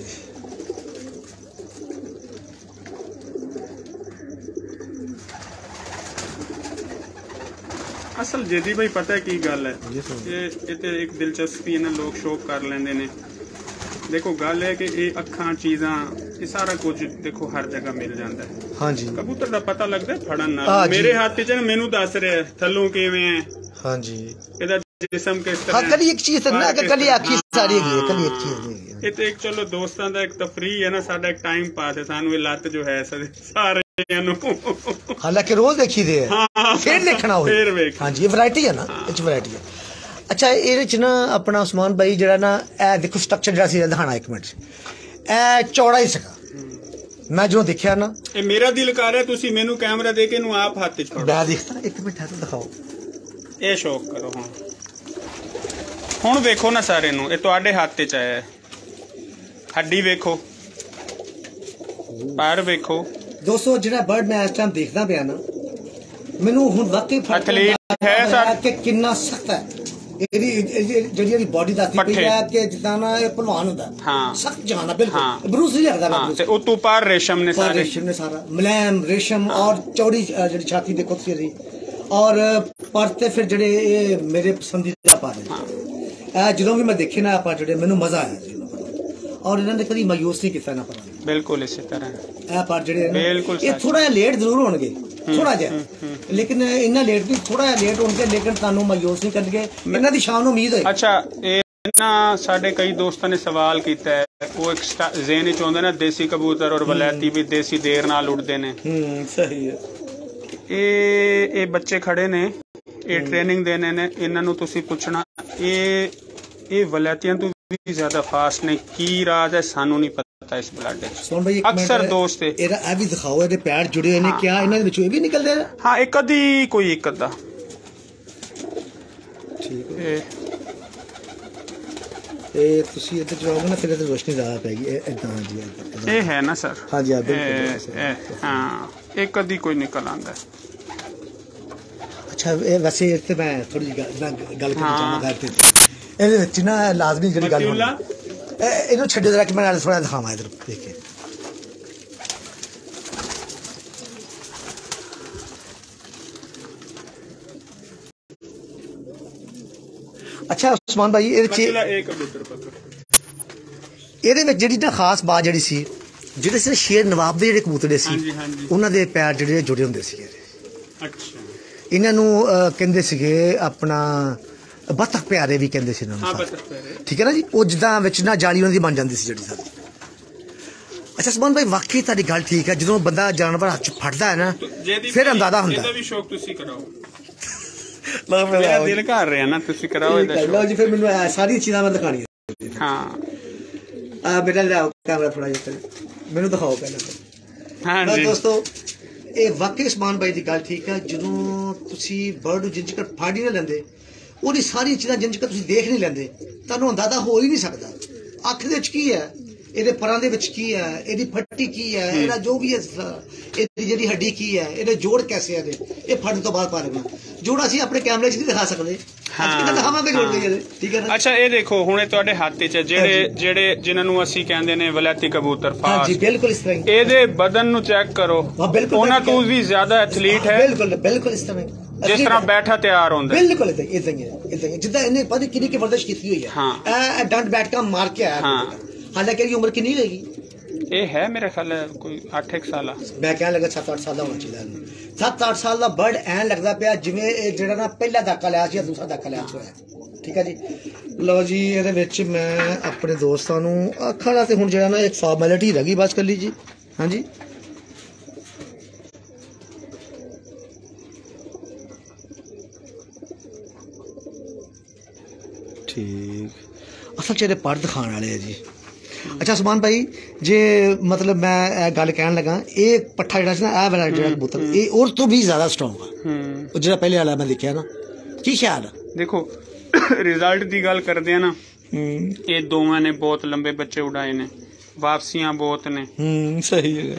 Speaker 2: ਅਸਲ ਜੇਦੀ ਭਾਈ ਪਤਾ ਕੀ ਗੱਲ ਹੈ, ਇਹ ਇਹ ਤੇ ਇੱਕ ਦਿਲਚਸਪੀ ਇਹਨਾਂ ਲੋਕ ਸ਼ੌਕ ਕਰ ਲੈਂਦੇ ਨੇ। ਦੇਖੋ ਗੱਲ ਹੈ ਕਿ ਇਹ ਅੱਖਾਂ ਚੀਜ਼ਾਂ ਇਹ ਸਾਰਾ ਕੁਝ ਦੇਖੋ ਹਰ ਜਗ੍ਹਾ ਮਿਲ ਜਾਂਦਾ ਹੈ। ਹਾਂਜੀ ਕਬੂਤਰ ਦਾ ਪਤਾ ਲੱਗਦਾ ਫੜਨ ਨਾਲ। ਮੇਰੇ ਹੱਥ 'ਚ ਮੈਨੂੰ ਦੱਸ ਰਿਹਾ ਥੱਲੋਂ ਕਿਵੇਂ ਹੈ। ਹਾਂਜੀ ਇਹਦਾ ਜਿਸਮ ਕਿਸ ਤਰ੍ਹਾਂ ਹੈ। ਕਦੀ ਇੱਕ ਚੀਜ਼ ਨਾ ਕਿ ਕਦੀ ਅੱਖੀ ਸਾਰੀ ਹੈਗੀ ਹੈ, ਕਦੀ ਇੱਕ ਚੀਜ਼ ਇਹ ਤੇ ਇੱਕ ਚਲੋ ਦੋਸਤਾਂ ਦਾ ਇੱਕ ਤਫਰੀਹ ਹੈ ਨਾ, ਸਾਡਾ ਇੱਕ ਟਾਈਮ ਪਾਸ ਹੈ। ਸਾਨੂੰ ਇਹ ਲੱਤ ਜੋ ਹੈ ਸਾਰੇ ਹਾਲਾਂਕਿ ਰੋਜ਼ ਦੇਖੀ ਦੇ ਹੈ, ਫਿਰ ਦੇਖਣਾ ਹੋਵੇ। ਹਾਂਜੀ ਇਹ ਵੈਰਾਈਟੀ ਹੈ ਨਾ, ਇਹ ਚ ਵੈਰਾਈਟੀ ਹੈ। ਅੱਛਾ ਇਹਦੇ ਚ ਨਾ ਆਪਣਾ ਉਸਮਾਨ ਭਾਈ ਜਿਹੜਾ ਨਾ ਇਹ ਦੇਖੋ ਸਟਰਕਚਰ ਜਿਹੜਾ ਸੀ ਦਿਖਾਣਾ ਇੱਕ ਮਿੰਟ, ਇਹ ਚੌੜਾ ਹੀ ਸੀਗਾ। ਮੈਂ ਜਦੋਂ ਦੇਖਿਆ ਨਾ ਇਹ ਮੇਰਾ ਦਿਲ ਕਰ ਰਿਹਾ ਤੁਸੀਂ ਮੈਨੂੰ ਕੈਮਰਾ ਦੇ ਕੇ ਇਹਨੂੰ ਆਪ ਹੱਥ ਚ ਫੜੋ। ਮੈਂ ਦੇਖਦਾ ਇੱਕ ਮਿੰਟ ਹੈ ਤਾਂ ਦਿਖਾਓ। ਇਹ ਸ਼ੌਕ ਕਰੋ ਹੁਣ ਹੁਣ ਵੇਖੋ ਨਾ ਸਾਰੇ ਨੂੰ, ਇਹ ਤੁਹਾਡੇ ਹੱਥ ਚ ਆਇਆ। ਹੱਡੀ ਵੇਖੋ, ਪੈਰ ਵੇਖੋ। ਦੋਸਤੋ ਜਿਹੜਾ ਬਰਡ ਮੈਂ ਇਸ ਟਾਈਮ ਦੇਖਦਾ ਪਿਆ ਨਾ, ਮੈਨੂੰ ਹੁਣ ਵਾਕਈ ਐਥਲੀਟ ਹੈ ਸਰ ਕਿ ਕਿੰਨਾ ਸਖਤ ਹੈ। ਇਹਦੀ ਜਿਹੜੀ ਇਹਦੀ ਬਾਡੀ ਦੱਸਦੀ ਪਈ ਹੈ ਕਿ ਜਿੱਦਾਂ ਨਾ ਇਹ ਪਹਿਲਵਾਨ ਹੁੰਦਾ, ਸਖਤ ਜਾਨ ਹੈ ਬਿਲਕੁਲ, ਬਰੂਸ ਨਹੀਂ ਲੱਗਦਾ ਨਾ। ਤੇ ਉਤੋਂ ਪਾਰ ਰੇਸ਼ਮ ਨੇ ਸਾਰੇ, ਰੇਸ਼ਮ ਨੇ ਸਾਰਾ ਮੁਲਾਇਮ ਰੇਸ਼ਮ, ਔਰ ਚੌੜੀ ਜਿਹੜੀ ਛਾਤੀ ਦੇਖੋ ਤੁਸੀਂ ਇਹਦੀ, ਔਰ ਪਰ ਤੇ ਫਿਰ ਜਿਹੜੇ ਇਹ ਮੇਰੇ ਪਸੰਦੀਦਾ ਪਰ ਇਹ ਜਦੋਂ ਵੀ ਮੈਂ ਦੇਖੇ ਨਾ ਆਪਾਂ ਜਿਹੜੇ ਮੈਨੂੰ ਮਜ਼ਾ ਆਇਆ ਜੀ। ਔਰ ਇਹਨਾਂ ਨੇ ਕਦੀ ਮਾਯੂਸ ਨਹੀਂ ਕੀਤਾ ਨਾ ਪਰ ਬਿਲਕੁਲ ਇਸੇ ਤਰ੍ਹਾਂ ਇਹ ਪਰ ਜਿਹੜੇ ਇਹ ਥੋੜਾ ਜਿਹਾ ਲੇਟ ਜ਼ਰੂਰ ਹੋਣਗੇ, ਥੋੜਾ ਜਿਹਾ, ਲੇਕਿਨ ਇਹਨਾਂ ਲੇਟ ਵੀ ਥੋੜਾ ਜਿਹਾ ਲੇਟ ਹੋਣਗੇ, ਲੇਕਿਨ ਤੁਹਾਨੂੰ ਮਾਯੂਸ ਨਹੀਂ ਕਰਨਗੇ। ਇਹਨਾਂ ਦੀ ਸ਼ਾਨ ਉਮੀਦ ਹੈ। ਅੱਛਾ ਇਹ ਨਾ ਸਾਡੇ ਕਈ ਦੋਸਤਾਂ ਨੇ ਸਵਾਲ ਕੀਤਾ ਹੈ, ਉਹ ਇੱਕ ਜ਼ੇਨ ਵਿੱਚ ਆਉਂਦਾ ਨਾ ਦੇਸੀ ਕਬੂਤਰ ਔਰ ਵਲੈਤੀ ਵੀ ਦੇਸੀ ਦੇਰ ਨਾਲ ਉੱਡਦੇ ਨੇ। ਹੂੰ ਸਹੀ ਹੈ। ਇਹ ਇਹ ਬੱਚੇ ਖੜੇ ਨੇ, ਇਹ ਟ੍ਰੇਨਿੰਗ ਦੇਣੇ ਨੇ ਇਹਨਾਂ ਨੂੰ। ਤੁਸੀਂ ਪੁੱਛਣਾ ਇਹ ਇਹ ਵਲੈਤੀਆਂ ਤੋਂ ਵੀ ਜ਼ਿਆਦਾ ਫਾਸਟ ਨੇ, ਕੀ ਰਾਜ ਹੈ ਸਾਨੂੰ ਨਹੀਂ ਪਤਾ ਇਸ ਬਲੱਡ ਵਿੱਚ। ਅਕਸਰ ਦੋਸਤ ਇਹਦਾ ਇਹ ਵੀ ਦਿਖਾਓ, ਇਹਦੇ ਪੈਰ ਜੁੜੇ ਹੋਏ ਨੇ, ਕਿਆ ਇਹਨਾਂ ਦੇ ਵਿੱਚੋਂ ਇਹ ਵੀ ਨਿਕਲਦੇ ਆ? ਹਾਂ ਇੱਕ ਅੱਧੀ ਕੋਈ ਇੱਕ ਅੱਧਾ। ਠੀਕ ਹੈ। ਇਹ ਤੁਸੀਂ ਇੱਧਰ ਜਾਓਗੇ ਨਾ ਫਿਰ ਇਹਦੀ ਰੋਸ਼ਨੀ ਜ਼ਿਆਦਾ ਪੈਗੀ। ਇਹ ਇਦਾਂ ਜੀ ਇਹ ਹੈ ਨਾ ਸਰ। ਹਾਂਜੀ ਆ ਬਿਲਕੁਲ ਹਾਂ, ਇੱਕ ਅੱਧੀ ਕੋਈ ਨਿਕਲ ਆਉਂਦਾ। ਅੱਛਾ ਇਹ ਵੈਸੇ ਇੱਥੇ ਮੈਂ ਥੋੜੀ ਜਿਹੀ ਗੱਲ ਕਰਨਾ ਚਾਹੁੰਦਾ ਤੇ ਇਹਦੇ ਵਿੱਚ ਨਾ ਲਾਜ਼ਮੀ ਜਿਹੜੀ ਗੱਲ ਇਹਨੂੰ ਛੱਡੋ ਜਰਾ ਕਿ ਮੈਂ ਨਾਲ ਥੋੜਾ ਦਿਖਾਵਾਂ ਇਧਰ ਦੇਖ ਕੇ।
Speaker 1: ਅੱਛਾ ਉਸਮਾਨ ਭਾਈ ਇਹਦੇ ਚ
Speaker 2: ਇਹ ਕਬੂਤਰ ਪਕੜ
Speaker 1: ਇਹਦੇ ਵਿੱਚ ਜਿਹੜੀ ਨਾ ਖਾਸ ਬਾਤ ਜਿਹੜੀ ਸੀ ਜਿਹੜੇ ਸਿਰ ਸ਼ੇਰ ਨਵਾਬ ਦੇ ਜਿਹੜੇ ਕਬੂਤਰੇ ਸੀ ਉਹਨਾਂ ਦੇ ਪੈਰ ਜਿਹੜੇ ਜੁੜੇ ਹੁੰਦੇ ਸੀ।
Speaker 2: ਅੱਛਾ
Speaker 1: ਇਹਨਾਂ ਨੂੰ ਕਹਿੰਦੇ ਸੀਗੇ ਆਪਣਾ ਬੱਤਖ ਪਿਆਰੇ ਵੀ ਕਹਿੰਦੇ ਸੀ ਇਹਨਾਂ ਨੂੰ। ਠੀਕ ਹੈ ਨਾ ਜੀ। ਉਹ ਜਿੱਦਾਂ ਵਿੱਚ ਨਾ ਜਾਲੀ ਉਹਨਾਂ ਦੀ ਬਣ ਜਾਂਦੀ ਸੀ ਜਿਹੜੀ ਸਾਡੀ। ਅੱਛਾ ਉਸਮਾਨ ਭਾਈ ਵਾਕਈ ਤੁਹਾਡੀ ਗੱਲ ਠੀਕ ਹੈ। ਜਦੋਂ ਬੰਦਾ ਜਾਨਵਰ ਹੱਥ ਚ ਫੜਦਾ ਹੈ ਨਾ ਫਿਰ ਅੰਦਾਜ਼ਾ ਹੁੰਦਾ।
Speaker 2: ਇਹਦਾ ਵੀ ਸ਼ੌਕ ਤੁਸੀਂ ਕਰਾਓ। ਮੇਰਾ ਦਿਲ ਕਰ ਰਿਹਾ ਨਾ ਤੁਸੀਂ ਕਰਾਓ ਇਹਦਾ ਸ਼ੌਕ।
Speaker 1: ਲਓ ਜੀ ਫਿਰ ਮੈਨੂੰ ਸਾਰੀ ਚੀਜ਼ਾਂ ਮੈਂ ਦਿਖਾਣੀਆਂ।
Speaker 2: ਹਾਂ
Speaker 1: ਆ ਬੇਟਾ ਲਿਆਓ ਕੈਮਰਾ ਥੋੜਾ ਜਿਹਾ ਮੈਨੂੰ ਦਿਖਾਓ ਪਹਿਲਾਂ। ਹਾਂ ਜੀ ਦੋਸਤੋ ਇਹ ਵਾਕਈ ਉਸਮਾਨ ਭਾਈ ਦੀ ਗੱਲ ਠੀਕ ਹੈ। ਜਦੋਂ ਤੁਸੀਂ ਬਰਡ ਨੂੰ ਜਿੰਜ ਕਰ ਫੜ ਹੀ ਨਾ ਲੈਂਦੇ ਉਹਦੀ ਸਾਰੀ ਚੀਜ਼ਾਂ ਜਿੰਜ ਕਰ ਤੁਸੀਂ ਦੇਖ ਨਹੀਂ ਲੈਂਦੇ ਤੁਹਾਨੂੰ ਅੰਦਾਜ਼ਾ ਹੋ ਹੀ ਨਹੀਂ ਸਕਦਾ। ਅੱਖ ਦੇ ਵਿੱਚ ਕੀ ਹੈ, ਇਹਦੇ ਪਰਾਂ ਦੇ ਵਿੱਚ ਕੀ ਹੈ, ਇਹਦੀ ਫੱਟੀ ਕੀ ਹੈ, ਇਹਦਾ ਜੋ ਵੀ ਹੈ, ਇਹਦੀ ਜਿਹੜੀ ਹੱਡੀ ਕੀ ਹੈ, ਇਹਦੇ ਜੋੜ ਕੈਸੇ ਹੈ, ਇਹ ਫੜਨ ਤੋਂ ਬਾਅਦ ਪਾ ਲੈਣਾ। ਜੋੜ ਅਸੀਂ ਆਪਣੇ ਕੈਮਰੇ 'ਚ ਨਹੀਂ ਦਿਖਾ ਸਕਦੇ। ਦਿਖਾਵਾਂਗੇ ਜੋੜ ਦੇ। ਠੀਕ ਹੈ ਨਾ।
Speaker 2: ਅੱਛਾ ਇਹ ਦੇਖੋ ਹੁਣ ਇਹ ਤੁਹਾਡੇ ਹੱਥ 'ਚ ਜਿਹੜੇ ਜਿਹੜੇ ਜਿਨ੍ਹਾਂ ਨੂੰ ਅਸੀਂ ਕਹਿੰਦੇ ਨੇ ਵਲੈਤੀ ਕਬੂਤਰ ਫਾਸ।
Speaker 1: ਹਾਂਜੀ ਬਿਲਕੁਲ ਇਸ ਤਰ੍ਹਾਂ।
Speaker 2: ਇਹਦੇ ਬਦਨ ਨੂੰ ਚੈੱਕ ਕਰੋ। ਉਹਨਾਂ ਤੋਂ ਵੀ ਜ਼ਿਆਦਾ ਐਥਲੀਟ ਹੈ।
Speaker 1: ਬਿਲਕੁਲ ਬਿਲਕੁਲ ਇਸ ਤਰ੍ਹਾਂ
Speaker 2: ਜਿਸ ਤਰ੍ਹਾਂ ਬੈਠਾ ਤਿਆਰ ਹੁੰਦਾ।
Speaker 1: ਬਿਲਕੁਲ ਇਦਾਂ ਇਦਾਂ ਹੀ ਇਦਾਂ ਹੀ ਜਿੱਦਾਂ ਇਹਨੇ ਪਤਾ ਕਿੰਨੀ ਕੀ ਵਰਦਿਸ਼ ਕੀਤੀ ਹੋਈ ਹੈ। ਇਹ ਡੰਡ ਬੈਠ ਕੇ ਮਾਰ ਕੇ ਆਇਆ। ਹਾਲਾਂਕਿ ਇਹਦੀ ਉਮਰ ਕਿੰਨੀ ਹੋਏਗੀ?
Speaker 2: ਇਹ ਹੈ ਮੇਰੇ ਖਿਆਲ ਕੋਈ ਅੱਠ ਇੱਕ ਸਾਲ। ਮੈਂ
Speaker 1: ਕਹਿਣ ਲੱਗਾ ਸੱਤ ਅੱਠ ਸਾਲ ਦਾ ਹੋਣਾ ਚਾਹੀਦਾ ਇਹਨੂੰ। ਸੱਤ ਅੱਠ ਸਾਲ ਦਾ ਬਰਡ ਐਨ ਲੱਗਦਾ ਪਿਆ ਜਿਵੇਂ ਇਹ ਜਿਹੜਾ ਨਾ ਪਹਿਲਾ ਧਾਕਾ ਲਿਆ ਸੀ ਜਾਂ ਦੂਸਰਾ ਧਾਕਾ ਲਿਆ ਹੋਇਆ। ਠੀਕ ਹੈ ਜੀ। ਲਓ ਜੀ ਇਹਦੇ ਵਿੱਚ ਮੈਂ ਆਪਣੇ ਦੋਸਤਾਂ ਨੂੰ ਅੱਖਾਂ ਦਾ ਤੇ ਹੁਣ ਜਿਹੜਾ ਨਾ ਇੱਕ ਫਾਰਮੈਲਿਟੀ ਰਹਿ ਗਈ ਬਸ ਕਰ ਲਈ ਜੀ। ਹਾਂਜੀ ਠੀਕ। ਅਸਲ 'ਚ ਇਹਦੇ ਪੜ ਦਿਖਾਉਣ ਵਾਲੇ ਆ ਜੀ। ਅੱਛਾ ਉਸਮਾਨ ਭਾਈ ਜੇ ਮਤਲਬ ਮੈਂ ਗੱਲ ਕਹਿਣ ਲੱਗਾ ਇਹ ਪੱਠਾ ਜਿਹੜਾ ਸੀ ਨਾ ਇਹ ਵਾਲਾ ਜਿਹੜਾ ਕਬੂਤਰ ਇਹ ਹੋਰ ਤੋਂ ਵੀ ਜ਼ਿਆਦਾ ਸਟਰੋਂਗ ਆ ਉਹ ਜਿਹੜਾ ਪਹਿਲੇ ਵਾਲਾ ਮੈਂ ਦੇਖਿਆ ਨਾ। ਕੀ ਖਿਆਲ ਆ?
Speaker 2: ਦੇਖੋ ਰਿਜ਼ਲਟ ਦੀ ਗੱਲ ਕਰਦੇ ਆ ਨਾ ਇਹ ਦੋਵਾਂ ਨੇ ਬਹੁਤ ਲੰਬੇ ਬੱਚੇ ਉਡਾਏ ਨੇ ਵਾਪਸੀਆਂ ਬਹੁਤ ਨੇ।
Speaker 1: ਹੂੰ ਸਹੀ ਹੈ।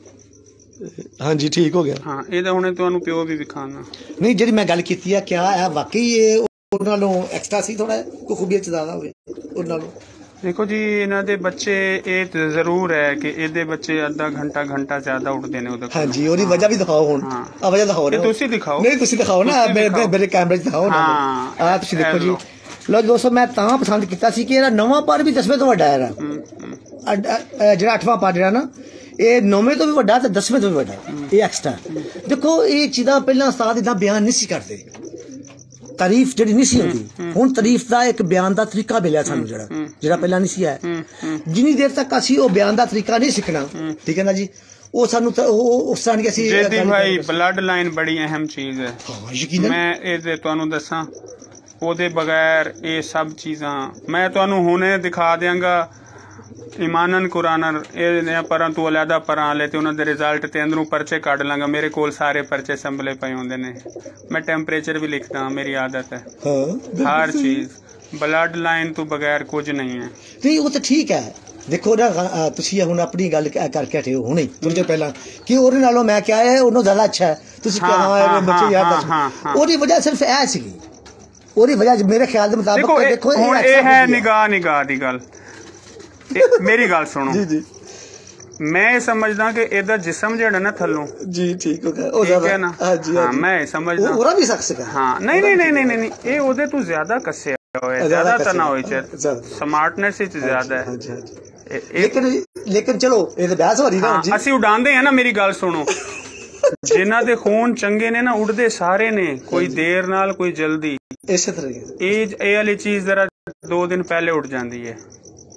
Speaker 1: ਹਾਂਜੀ ਠੀਕ ਹੋ ਗਿਆ।
Speaker 2: ਹਾਂ ਇਹਦਾ ਹੁਣੇ ਤੁਹਾਨੂੰ ਪਿਓ ਵੀ ਵਿਖਾਣਾ। ਨਹੀਂ
Speaker 1: ਜਿਹੜੀ ਮੈਂ ਗੱਲ ਕੀਤੀ ਆ ਕਿਆ ਇਹ ਵਾਕਈ ਇਹ ਉਹਨਾਂ ਨਾਲੋਂ ਐਕਸਟਰਾ ਸੀ ਥੋੜਾ ਕੋਈ ਖੂਬੀਅਤ ਚ ਜ਼ਿਆਦਾ ਹੋਵੇ ਉਹਨਾਂ ਨਾਲੋਂ?
Speaker 2: ਦੇਖੋ ਜੀ ਇਹਨਾਂ ਦੇ ਬੱਚੇ ਇਹ ਜ਼ਰੂਰ ਹੈ ਕਿ ਇਹਦੇ ਬੱਚੇ ਅੱਧਾ ਘੰਟਾ ਘੰਟਾ ਜ਼ਿਆਦਾ ਉੱਡਦੇ ਨੇ ਉਹਦੇ ਕੋਲ।
Speaker 1: ਹਾਂਜੀ ਉਹਦੀ ਵਜ੍ਹਾ ਵੀ ਦਿਖਾਓ ਹੁਣ। ਆ ਵਜ੍ਹਾ ਦਿਖਾਓ ਨਾ
Speaker 2: ਤੁਸੀਂ ਦਿਖਾਓ।
Speaker 1: ਨਹੀਂ ਤੁਸੀਂ ਦਿਖਾਓ ਨਾ ਮੇਰੇ ਮੇਰੇ ਕੈਮਰੇ 'ਚ ਦਿਖਾਓ ਨਾ। ਆ ਤੁਸੀਂ ਦੇਖੋ ਜੀ। ਲੋ ਦੋਸਤੋ ਮੈਂ ਤਾਂ ਪਸੰਦ ਕੀਤਾ ਸੀ ਕਿ ਇਹਦਾ ਨਵਾਂ ਪਰ ਵੀ ਦਸਵੇਂ ਤੋਂ ਵੱਡਾ ਹੈ। ਜਿਹੜਾ ਅੱਠਵਾਂ ਪਰ ਜਿਹੜਾ ਨਾ ਇਹ ਨੌਵੇਂ ਤੋਂ ਵੀ ਵੱਡਾ ਤੇ ਦਸਵੇਂ ਤੋਂ ਵੀ ਵੱਡਾ ਇਹ ਐਕਸਟਰਾ। ਦੇਖੋ ਇਹ ਚੀਜ਼ਾਂ ਪਹਿਲਾਂ ਉਸਤਾਦ ਇਦਾਂ ਬਿਆਨ ਨਹੀਂ ਸੀ ਕਰਦੇ। ਤਾਰੀਫ ਜਿਹੜੀ ਨਹੀਂ ਸੀ ਹੁੰਦੀ ਹੁਣ ਤਾਰੀਫ ਦਾ ਇੱਕ ਬਿਆਨ ਦਾ ਤਰੀਕਾ ਮਿਲਿਆ ਸਾਨੂੰ ਜਿਹੜਾ ਜਿਹੜਾ ਪਹਿਲਾਂ ਨਹੀਂ ਸੀ ਆਇਆ। ਜਿੰਨੀ ਦੇਰ ਤੱਕ ਅਸੀਂ ਉਹ ਬਿਆਨ ਦਾ ਤਰੀਕਾ ਨਹੀਂ ਸਿੱਖਣਾ ਠੀਕ ਹੈ ਨਾ ਜੀ ਉਹ ਸਾਨੂੰ ਉਸ ਤਰ੍ਹਾਂ ਕਿ ਅਸੀਂ
Speaker 2: ਜੈਦੀ ਭਾਈ ਬਲੱਡ ਲਾਈਨ ਬੜੀ ਅਹਿਮ ਚੀਜ਼ ਹੈ। ਮੈਂ ਇਹਦੇ ਤੁਹਾਨੂੰ ਦੱਸਾਂ ਉਹਦੇ ਬਗੈਰ ਇਹ ਸਭ ਚੀਜ਼ਾਂ ਮੈਂ ਤੁਹਾਨੂੰ ਹੁਣੇ ਦਿਖਾ ਦਿਆਂਗਾ। ਇਮਾਨਨ ਕੁਰਾਨਨ ਇਹ ਪਰਾਂ ਤੋਂ ਅਲੱਗਾ ਪਰਾਂ ਵਾਲੇ ਤੇ ਉਹਨਾਂ ਦੇ ਰਿਜ਼ਲਟ ਤੇ ਅੰਦਰੋਂ ਪਰਚੇ ਕੱਢ ਲਾਂਗਾ। ਮੇਰੇ ਕੋਲ ਸਾਰੇ ਪਰਚੇ ਸੰਭਲੇ ਪਏ ਹੁੰਦੇ ਨੇ। ਮੈਂ ਟੈਂਪਰੇਚਰ ਵੀ ਲਿਖਦਾ ਮੇਰੀ ਆਦਤ ਹੈ। ਹਰ ਚੀਜ਼ ਬਲੱਡ ਲਾਈਨ ਤੋਂ ਬਗੈਰ ਕੁਝ ਨਹੀਂ ਹੈ। ਨਹੀਂ
Speaker 1: ਉਹ ਤਾਂ ਠੀਕ ਹੈ। ਦੇਖੋ ਨਾ ਤੁਸੀਂ ਹੁਣ ਆਪਣੀ ਗੱਲ ਕਰਕੇ ਹਟੇ ਹੋ ਹੁਣੇ ਥੋੜੀ ਦੇਰ ਪਹਿਲਾਂ ਕਿ ਉਹਦੇ ਨਾਲੋਂ ਮੈਂ ਕਿਹਾ ਹੈ ਉਹਨੂੰ ਜ਼ਿਆਦਾ ਅੱਛਾ ਹੈ। ਤੁਸੀਂ ਕਿਹਾ ਬੱਚੇ ਯਾਰ ਉਹਦੀ ਵਜ੍ਹਾ ਸਿਰਫ ਇਹ ਸੀਗੀ ਉਹਦੀ ਵਜ੍ਹਾ ਮੇਰੇ ਖਿਆਲ ਦੇ ਮੁਤਾਬਕ
Speaker 2: ਦੇਖੋ ਹੁਣ ਇਹ ਹੈ ਨਿਗਾਹ ਨਿਗਾਹ ਦੀ ਗੱਲ। ਮੇਰੀ ਗੱਲ ਸੁਣੋ ਜੀ ਜੀ ਮੈਂ ਸਮਝਦਾ ਕਿ ਇਹਦਾ ਜਿਸਮ ਜਿਹੜਾ ਨਾ ਥੱਲੋਂ ਜੀ ਠੀਕ ਹੋ ਗਿਆ ਉਹ ਜ਼ਿਆਦਾ ਨਾ ਹਾਂ ਮੈਂ ਸਮਝਦਾ
Speaker 1: ਉਹ ਹੋਰ ਵੀ ਸਖਤ ਹੈ।
Speaker 2: ਹਾਂ ਨਹੀਂ ਨਹੀਂ ਨਹੀਂ ਨਹੀਂ ਨਹੀਂ ਇਹ ਉਹਦੇ ਤੋਂ ਜ਼ਿਆਦਾ ਕੱਸਿਆ ਹੋਇਆ ਜ਼ਿਆਦਾ ਤਨਾ ਹੋਇਆ ਚਾਹੀਦਾ ਸਮਾਰਟਨੈਸ ਵਿੱਚ ਜ਼ਿਆਦਾ ਹੈ। ਹਾਂਜੀ ਹਾਂਜੀ
Speaker 1: ਲੇਕਿਨ ਲੇਕਿਨ ਚਲੋ ਇਹ ਤਾਂ ਬਹਿਸ ਹੋ ਰਹੀ ਨਾ
Speaker 2: ਅਸੀਂ ਉਡਾਉਂਦੇ ਆ ਨਾ। ਮੇਰੀ ਗੱਲ ਸੁਣੋ ਜਿਨ੍ਹਾਂ ਦੇ ਖੂਨ ਚੰਗੇ ਨੇ ਨਾ ਉੱਡਦੇ ਸਾਰੇ ਨੇ ਕੋਈ ਦੇਰ ਨਾਲ ਕੋਈ ਜਲਦੀ।
Speaker 1: ਇਸੇ ਤਰ੍ਹਾਂ
Speaker 2: ਇਹ ਇਹ ਵਾਲੀ ਚੀਜ਼ ਜ਼ਰਾ ਦੋ ਦਿਨ ਪਹਿਲੇ ਉੱਡ ਜਾਂਦੀ ਹੈ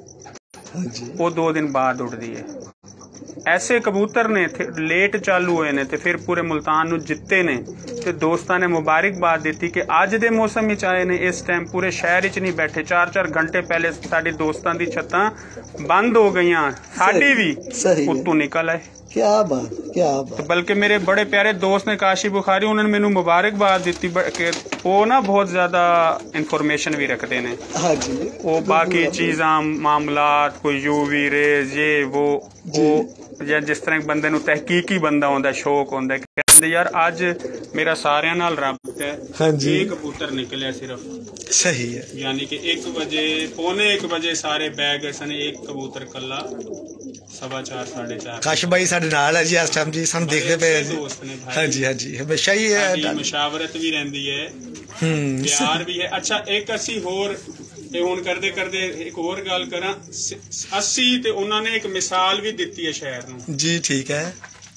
Speaker 2: ਉਹ ਦੋ ਦਿਨ ਬਾਅਦ ਉੱਡਦੀ ਹੈ। ਐਸੇ ਕਬੂਤਰ ਨੇ ਲੇਟ ਚਾਲੂ ਹੋਏ ਨੇ ਤੇ ਫਿਰ ਪੂਰੇ ਮੁਲਤਾਨ ਨੂੰ ਜਿੱਤੇ ਨੇ ਤੇ ਦੋਸਤਾਂ ਨੇ ਮੁਬਾਰਕਬਾਦ ਦਿੱਤੀ ਕਿ ਅੱਜ ਦੇ ਮੌਸਮ ਵਿੱਚ ਆਏ ਨੇ। ਇਸ ਟਾਈਮ ਪੂਰੇ ਸ਼ਹਿਰ ਵਿੱਚ ਨਹੀਂ ਬੈਠੇ। ਚਾਰ ਚਾਰ ਘੰਟੇ ਪਹਿਲੇ ਸਾਡੇ ਦੋਸਤਾਂ ਦੀ ਛੱਤਾਂ ਬੰਦ ਹੋ ਗਈਆਂ ਸਾਡੀ ਵੀ ਉੱਤੋਂ ਨਿਕਲ ਆਏ।
Speaker 1: क्या बात क्या बात।
Speaker 2: बल्कि मेरे बड़े प्यारे दोस्त ने काशी बुखारी उन्होंने मैनू मुबारकबाद दी कि वो ना बहुत ज्यादा इन्फॉर्मेशन भी रखते ने। हाँ जी वो बाकी चीज़ां मामलात कोई यूवी रेज ये वो वो या जिस तरह बंदे नू तहकीकी बंदा होंदा शौक होंदा कहंदे यार अज मेरा सारियां नाल रब्त है। हाँ जी एक कबूतर निकलिया सिर्फ
Speaker 1: सही है
Speaker 2: यानी कि एक बजे पौने एक बजे सारे बैग सन एक कबूतर कला सवा चार साढ़े चार।
Speaker 1: काश भाई साडे नाल है जी इस टाइम जी, सानू देखदे पे जी।
Speaker 2: दोस्त ने भाई।
Speaker 1: हाँ जी हाँ जी, हमेशा ही है
Speaker 2: मशावरत भी रहंदी है,
Speaker 1: हम्म
Speaker 2: प्यार भी है। अच्छा एक असी होर ਤੇ ਹੁਣ ਕਰਦੇ ਕਰਦੇ ਇੱਕ ਹੋਰ ਗੱਲ ਕਰਾਂ, ਅਸੀਂ ਤੇ ਉਹਨਾਂ ਨੇ ਇੱਕ ਮਿਸਾਲ ਵੀ ਦਿੱਤੀ ਹੈ ਸ਼ਹਿਰ ਨੂੰ
Speaker 1: ਜੀ। ਠੀਕ ਹੈ,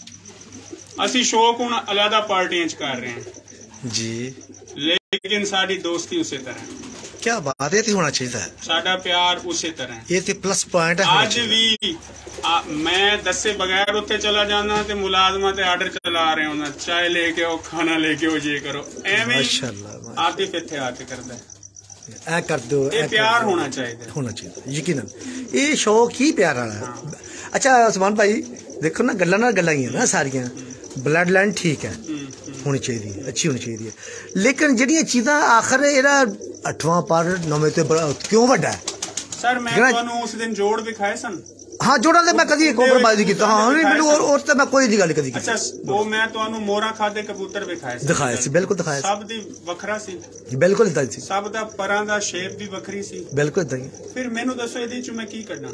Speaker 2: ਅਸੀਂ ਸ਼ੌਕ ਹੁਣ ਅਲੱਗਾ ਪਾਰਟੀਆਂ ਚ ਕਰ ਰਹੇ ਹਾਂ
Speaker 1: ਜੀ,
Speaker 2: ਲੇਕਿਨ ਸਾਡੀ ਦੋਸਤੀ ਉਸੇ ਤਰ੍ਹਾਂ ਹੈ।
Speaker 1: क्या बात है, होना चाहिए,
Speaker 2: ਸਾਡਾ ਪਿਆਰ ਉਸੇ ਤਰ੍ਹਾਂ ਹੈ।
Speaker 1: ये तो प्लस पॉइंट है।
Speaker 2: ਅੱਜ ਵੀ ਮੈਂ ਦੱਸੇ ਬਗੈਰ ਉੱਥੇ ਚਲਾ ਜਾਣਾ ਤੇ ਮੁਲਾਜ਼ਮਾਂ ਤੇ ਆਰਡਰ ਚਲਾ ਰਹੇ ਹੁੰਦਾ, ਚਾਹ ਲੈ ਕੇ ਆਓ, ਖਾਣਾ ਲੈ ਕੇ ਆਓ, ਜੇ ਕਰੋ ਐਵੇਂ। ਮਾਸ਼ਾਅੱਲਾ ਆतिफ ਇੱਥੇ ਆ ਕੇ ਕਰਦਾ ਹੈ।
Speaker 1: ऐ कर दो,
Speaker 2: ये प्यार होना चाहिए,
Speaker 1: होना चाहिए यकीनन, ये शौक ही प्यार वाला है। हाँ। अच्छा उस्मान भाई देखो ना, गल्लां ना गल्लां ही है ना सारियां, ब्लड लाइन ठीक है होनी चाहिए, अच्छी होनी चाहिए, लेकिन जिहड़ियां चीज़ां आखिर इहदा अठवां पर नौवें ते क्यों वड्डा है?
Speaker 2: सर मैं तुहानू उस दिन जोड़ दिखाए सन। हाँ
Speaker 1: जोड़ा तो मैं कभी कॉम्प्रोमाइज नहीं किया। हाँ नहीं मैंने और और तो मैं कोई गल कभी।
Speaker 2: अच्छा वो मैं तुहानू मोरा खादे कबूतर दिखाए
Speaker 1: दिखाए सी, बिल्कुल दिखाए,
Speaker 2: सब दी वखरा सी,
Speaker 1: बिल्कुल इदां सी,
Speaker 2: सब दा परां दा शेप भी वखरी सी,
Speaker 1: बिल्कुल इदां ही।
Speaker 2: फिर मैनू दसो इहदे च मैं की करना,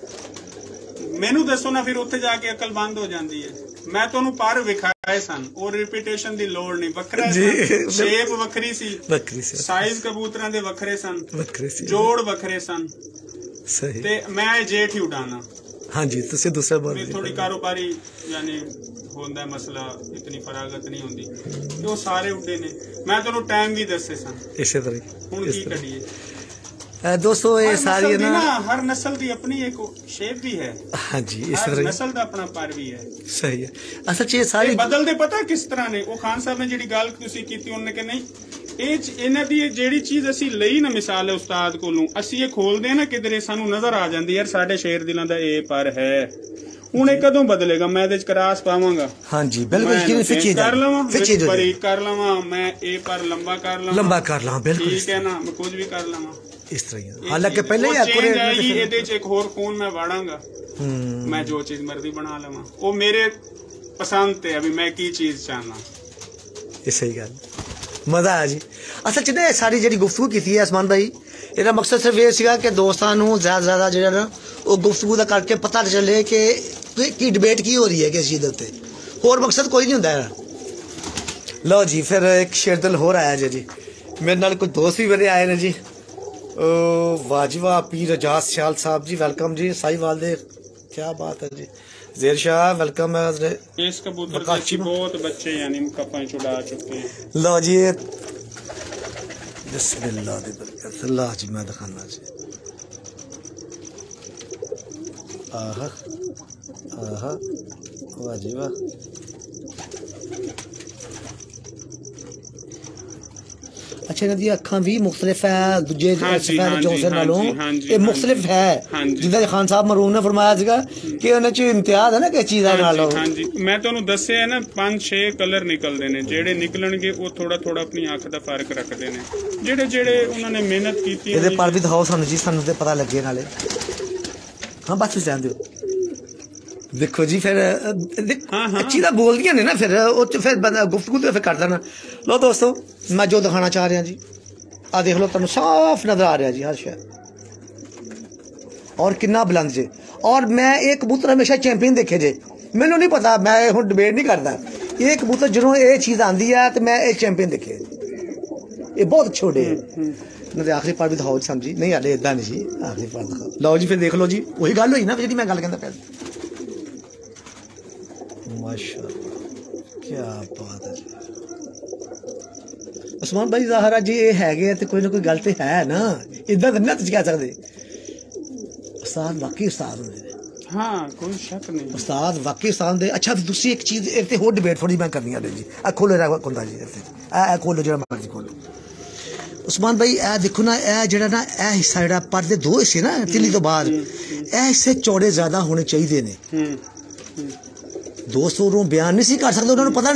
Speaker 2: मैनू दसो ना, फिर उत्थे जाके अकल बंद हो जाती है। मैं तुहानू पर विखाए सन और रिपीटेशन दी लोड़ नहीं, वखरा शेप वखरी सी, वखरी सी, साइज कबूतरां दे वखरे सन, वखरे सी, जोड़ वखरे सन, सही। ते मैं जेठ ही उड़ाना।
Speaker 1: हाँ जी, तुझसे दूसरा बार
Speaker 2: थोड़ी कारोबारी यानी होंदा है मसला, इतनी फरागत नहीं होंदी कि वो सारे उड़े ने। मैं तो टाइम भी दसे सन
Speaker 1: इसी तरह
Speaker 2: हुण की करिए
Speaker 1: दोस्तों, ये सारी है ना,
Speaker 2: हर नस्ल की अपनी एक शेप भी है। हाँ जी, इस तरह नस्ल का अपना पर भी है, सही है।
Speaker 1: असल च सारी
Speaker 2: बदलते पता किस तरह ने। वो खान साहब ने जिहड़ी गल तुसीं कीती, उन्होंने कहा नहीं ਇਹਨਾਂ ਦੀ ਜਿਹੜੀ ਚੀਜ਼ ਅਸੀਂ ਲਈ ਨਾ, ਮਿਸਾਲ ਹੈ ਉਸਤਾਦ ਕੋਲੋਂ, ਅਸੀਂ ਇਹ ਖੋਲਦੇ ਨਾ ਕਿਧਰੇ, ਸਾਨੂੰ ਨਜ਼ਰ ਆ ਜਾਂਦੀ ਯਾਰ ਸਾਡੇ ਸ਼ੇਰ ਦਿਲਾਂ ਦਾ ਇਹ ਪਰ ਹੈ। ਹੁਣ ਇਹ ਕਦੋਂ ਬਦਲੇਗਾ? ਮੈਂ ਇਹਦੇ ਚ ਕਰਾਸ ਪਾਵਾਂਗਾ। ਹਾਂਜੀ ਬਿਲਕੁਲ, ਫਿੱਚੀ ਕਰ ਲਵਾਂ, ਬਰੀਕ ਕਰ ਲਵਾਂ, ਮੈਂ ਇਹ ਪਰ ਲੰਬਾ ਕਰ ਲਵਾਂ, ਲੰਬਾ ਕਰ ਲਵਾਂ, ਬਿਲਕੁਲ ਠੀਕ ਹੈ ਨਾ, ਮੈਂ ਕੁਝ ਵੀ ਕਰ ਲਵਾਂ ਇਸ ਤਰ੍ਹਾਂ। ਹਾਲਾਂਕਿ ਪਹਿਲੇ ਹੀ ਐਕੂਰੇਟ ਆਏਗੀ, ਇਹਦੇ ਚ ਇੱਕ ਹੋਰ ਖੂਨ ਮੈਂ ਵਾੜਾਂਗਾ, ਮੈਂ ਜੋ ਚੀਜ਼ ਮਰਜ਼ੀ ਬਣਾ ਲਵਾਂ। ਉਹ ਮੇਰੇ ਪਸੰਦ ਤੇ ਹੈ ਵੀ ਮੈਂ ਕੀ ਚੀਜ਼ ਚਾਹਨਾ। ਇਹ ਸਹੀ ਗੱਲ, मजा आया जी। असल च ना सारी जी गुफ्तगू की है असमान भाई, ਇਹਦਾ ਮਕਸਦ ਸਿਰਫ ਇਹ ਸੀਗਾ ਕਿ ਦੋਸਤਾਂ ਨੂੰ ਜ਼ਿਆਦਾ ਜ਼ਿਆਦਾ ਜਿਹੜਾ ਨਾ ਉਹ ਗੁਫ਼ਤਗੂ ਦਾ ਕਰਕੇ ਪਤਾ ਚੱਲੇ ਕਿ ਕੀ ਡਿਬੇਟ ਕੀ ਹੋ ਰਹੀ ਹੈ ਕਿਸ ਚੀਜ਼ ਦੇ ਉੱਤੇ, ਹੋਰ ਮਕਸਦ ਕੋਈ ਨਹੀਂ ਹੁੰਦਾ ਹੈ। ਲਓ ਜੀ ਫਿਰ ਇੱਕ ਸ਼ੇਰ ਦਿਲ ਹੋਰ ਆਇਆ ਜੀ, ਮੇਰੇ ਨਾਲ ਕੋਈ ਦੋਸਤ ਵੀ ਮੇਰੇ ਆਏ ਨੇ ਜੀ। ਵਾਜਵਾ ਪੀਰ ਰਜਾਤ ਸਿਆਲ ਸਾਹਿਬ ਜੀ, ਵੈਲਕਮ ਜੀ। ਸਾਈਵਾਲ ਦੇ क्या बात है जी। ज़ेर शाह वेलकम है। इस कबूतर के बहुत बच्चे यानी कपां चुड़ा चुके हैं। लो जी बिस्मिल्लाह दी बरकत, अल्लाह जी मैं दिखाना जी। आहा आहा वाह जी वाह। अच्छा इन्हां दी अखां भी मुख्तलिफ है दूजे सफेद चौंसे नालों, ये मुख्तलिफ है। जिद्दां खान साहब मरूम ने फरमाया सीगा कि उन्हां च इम्तियाज है ना किस चीज़ दा नाल। हां जी मैं तुहानू दस्सिया है ना पांच छे कलर निकलदे ने, जेड़े निकलणगे वो थोड़ा थोड़ा अपनी अख दा फर्क रखदे ने, जेड़े जेड़े उन्हां ने मेहनत कीती है। इहदे पर भी दिखाओ सानू जी, सानू ते पता लगे नाले। हां बस जान दिओ देखो जी फिर अच्छी तो बोलदियां ने ना, फिर फिर बंदा गुफ्तगू तो फिर करदा ना। लो दोस्तों मैं जो दिखाना चाह रहा जी, आ देख लो तुहानू साफ नजर आ रहा जी हर शय, और कितना बुलंद जे। और मैं एक कबूतर हमेशा चैंपियन देखे जे, मैनू नहीं पता, मैं हुण डिबेट नहीं करता। ये कबूतर जो ये चीज़ आती है तो मैं एक चैंपियन देखे, ये बहुत छोटे है। आखिरी पार्ट भी दिखाओ जी समझी नहीं, हाले इदा नहीं जी, आखिरी पार्ट दिखाओ। लो जी फिर देख लो जी, वही गल हुई ना जी मैं गल कहता पहले। माशाअल्लाह क्या बात है जी। उस्मान भाई ज़ाहिर जी ये है तो कोई ना कोई गल तो है ना, इदा तो नहीं कह सकते। उस्ताद वाकई उस्ताद होंदे, हाँ कोई शक नहीं, उस्ताद वाकई उस्ताद होंदे। अच्छा दूसरी एक चीज़ इत्थे होर डिबेट थोड़ी मैं करनी है जी, आ खोलो रहा होंदा जी इत्थे, आ खोलो जो मर्जी खोलो। उस्मान भाई ए देखो ना, ए जेड़ा ना ए हिस्सा जेड़ा पर दे दो हिस्से ना तिली तो बाद, ए हिस्से चौड़े ज़्यादा होने चाहिए ने। दोस्तों बयान नहीं कर सकते, उन्होंने पता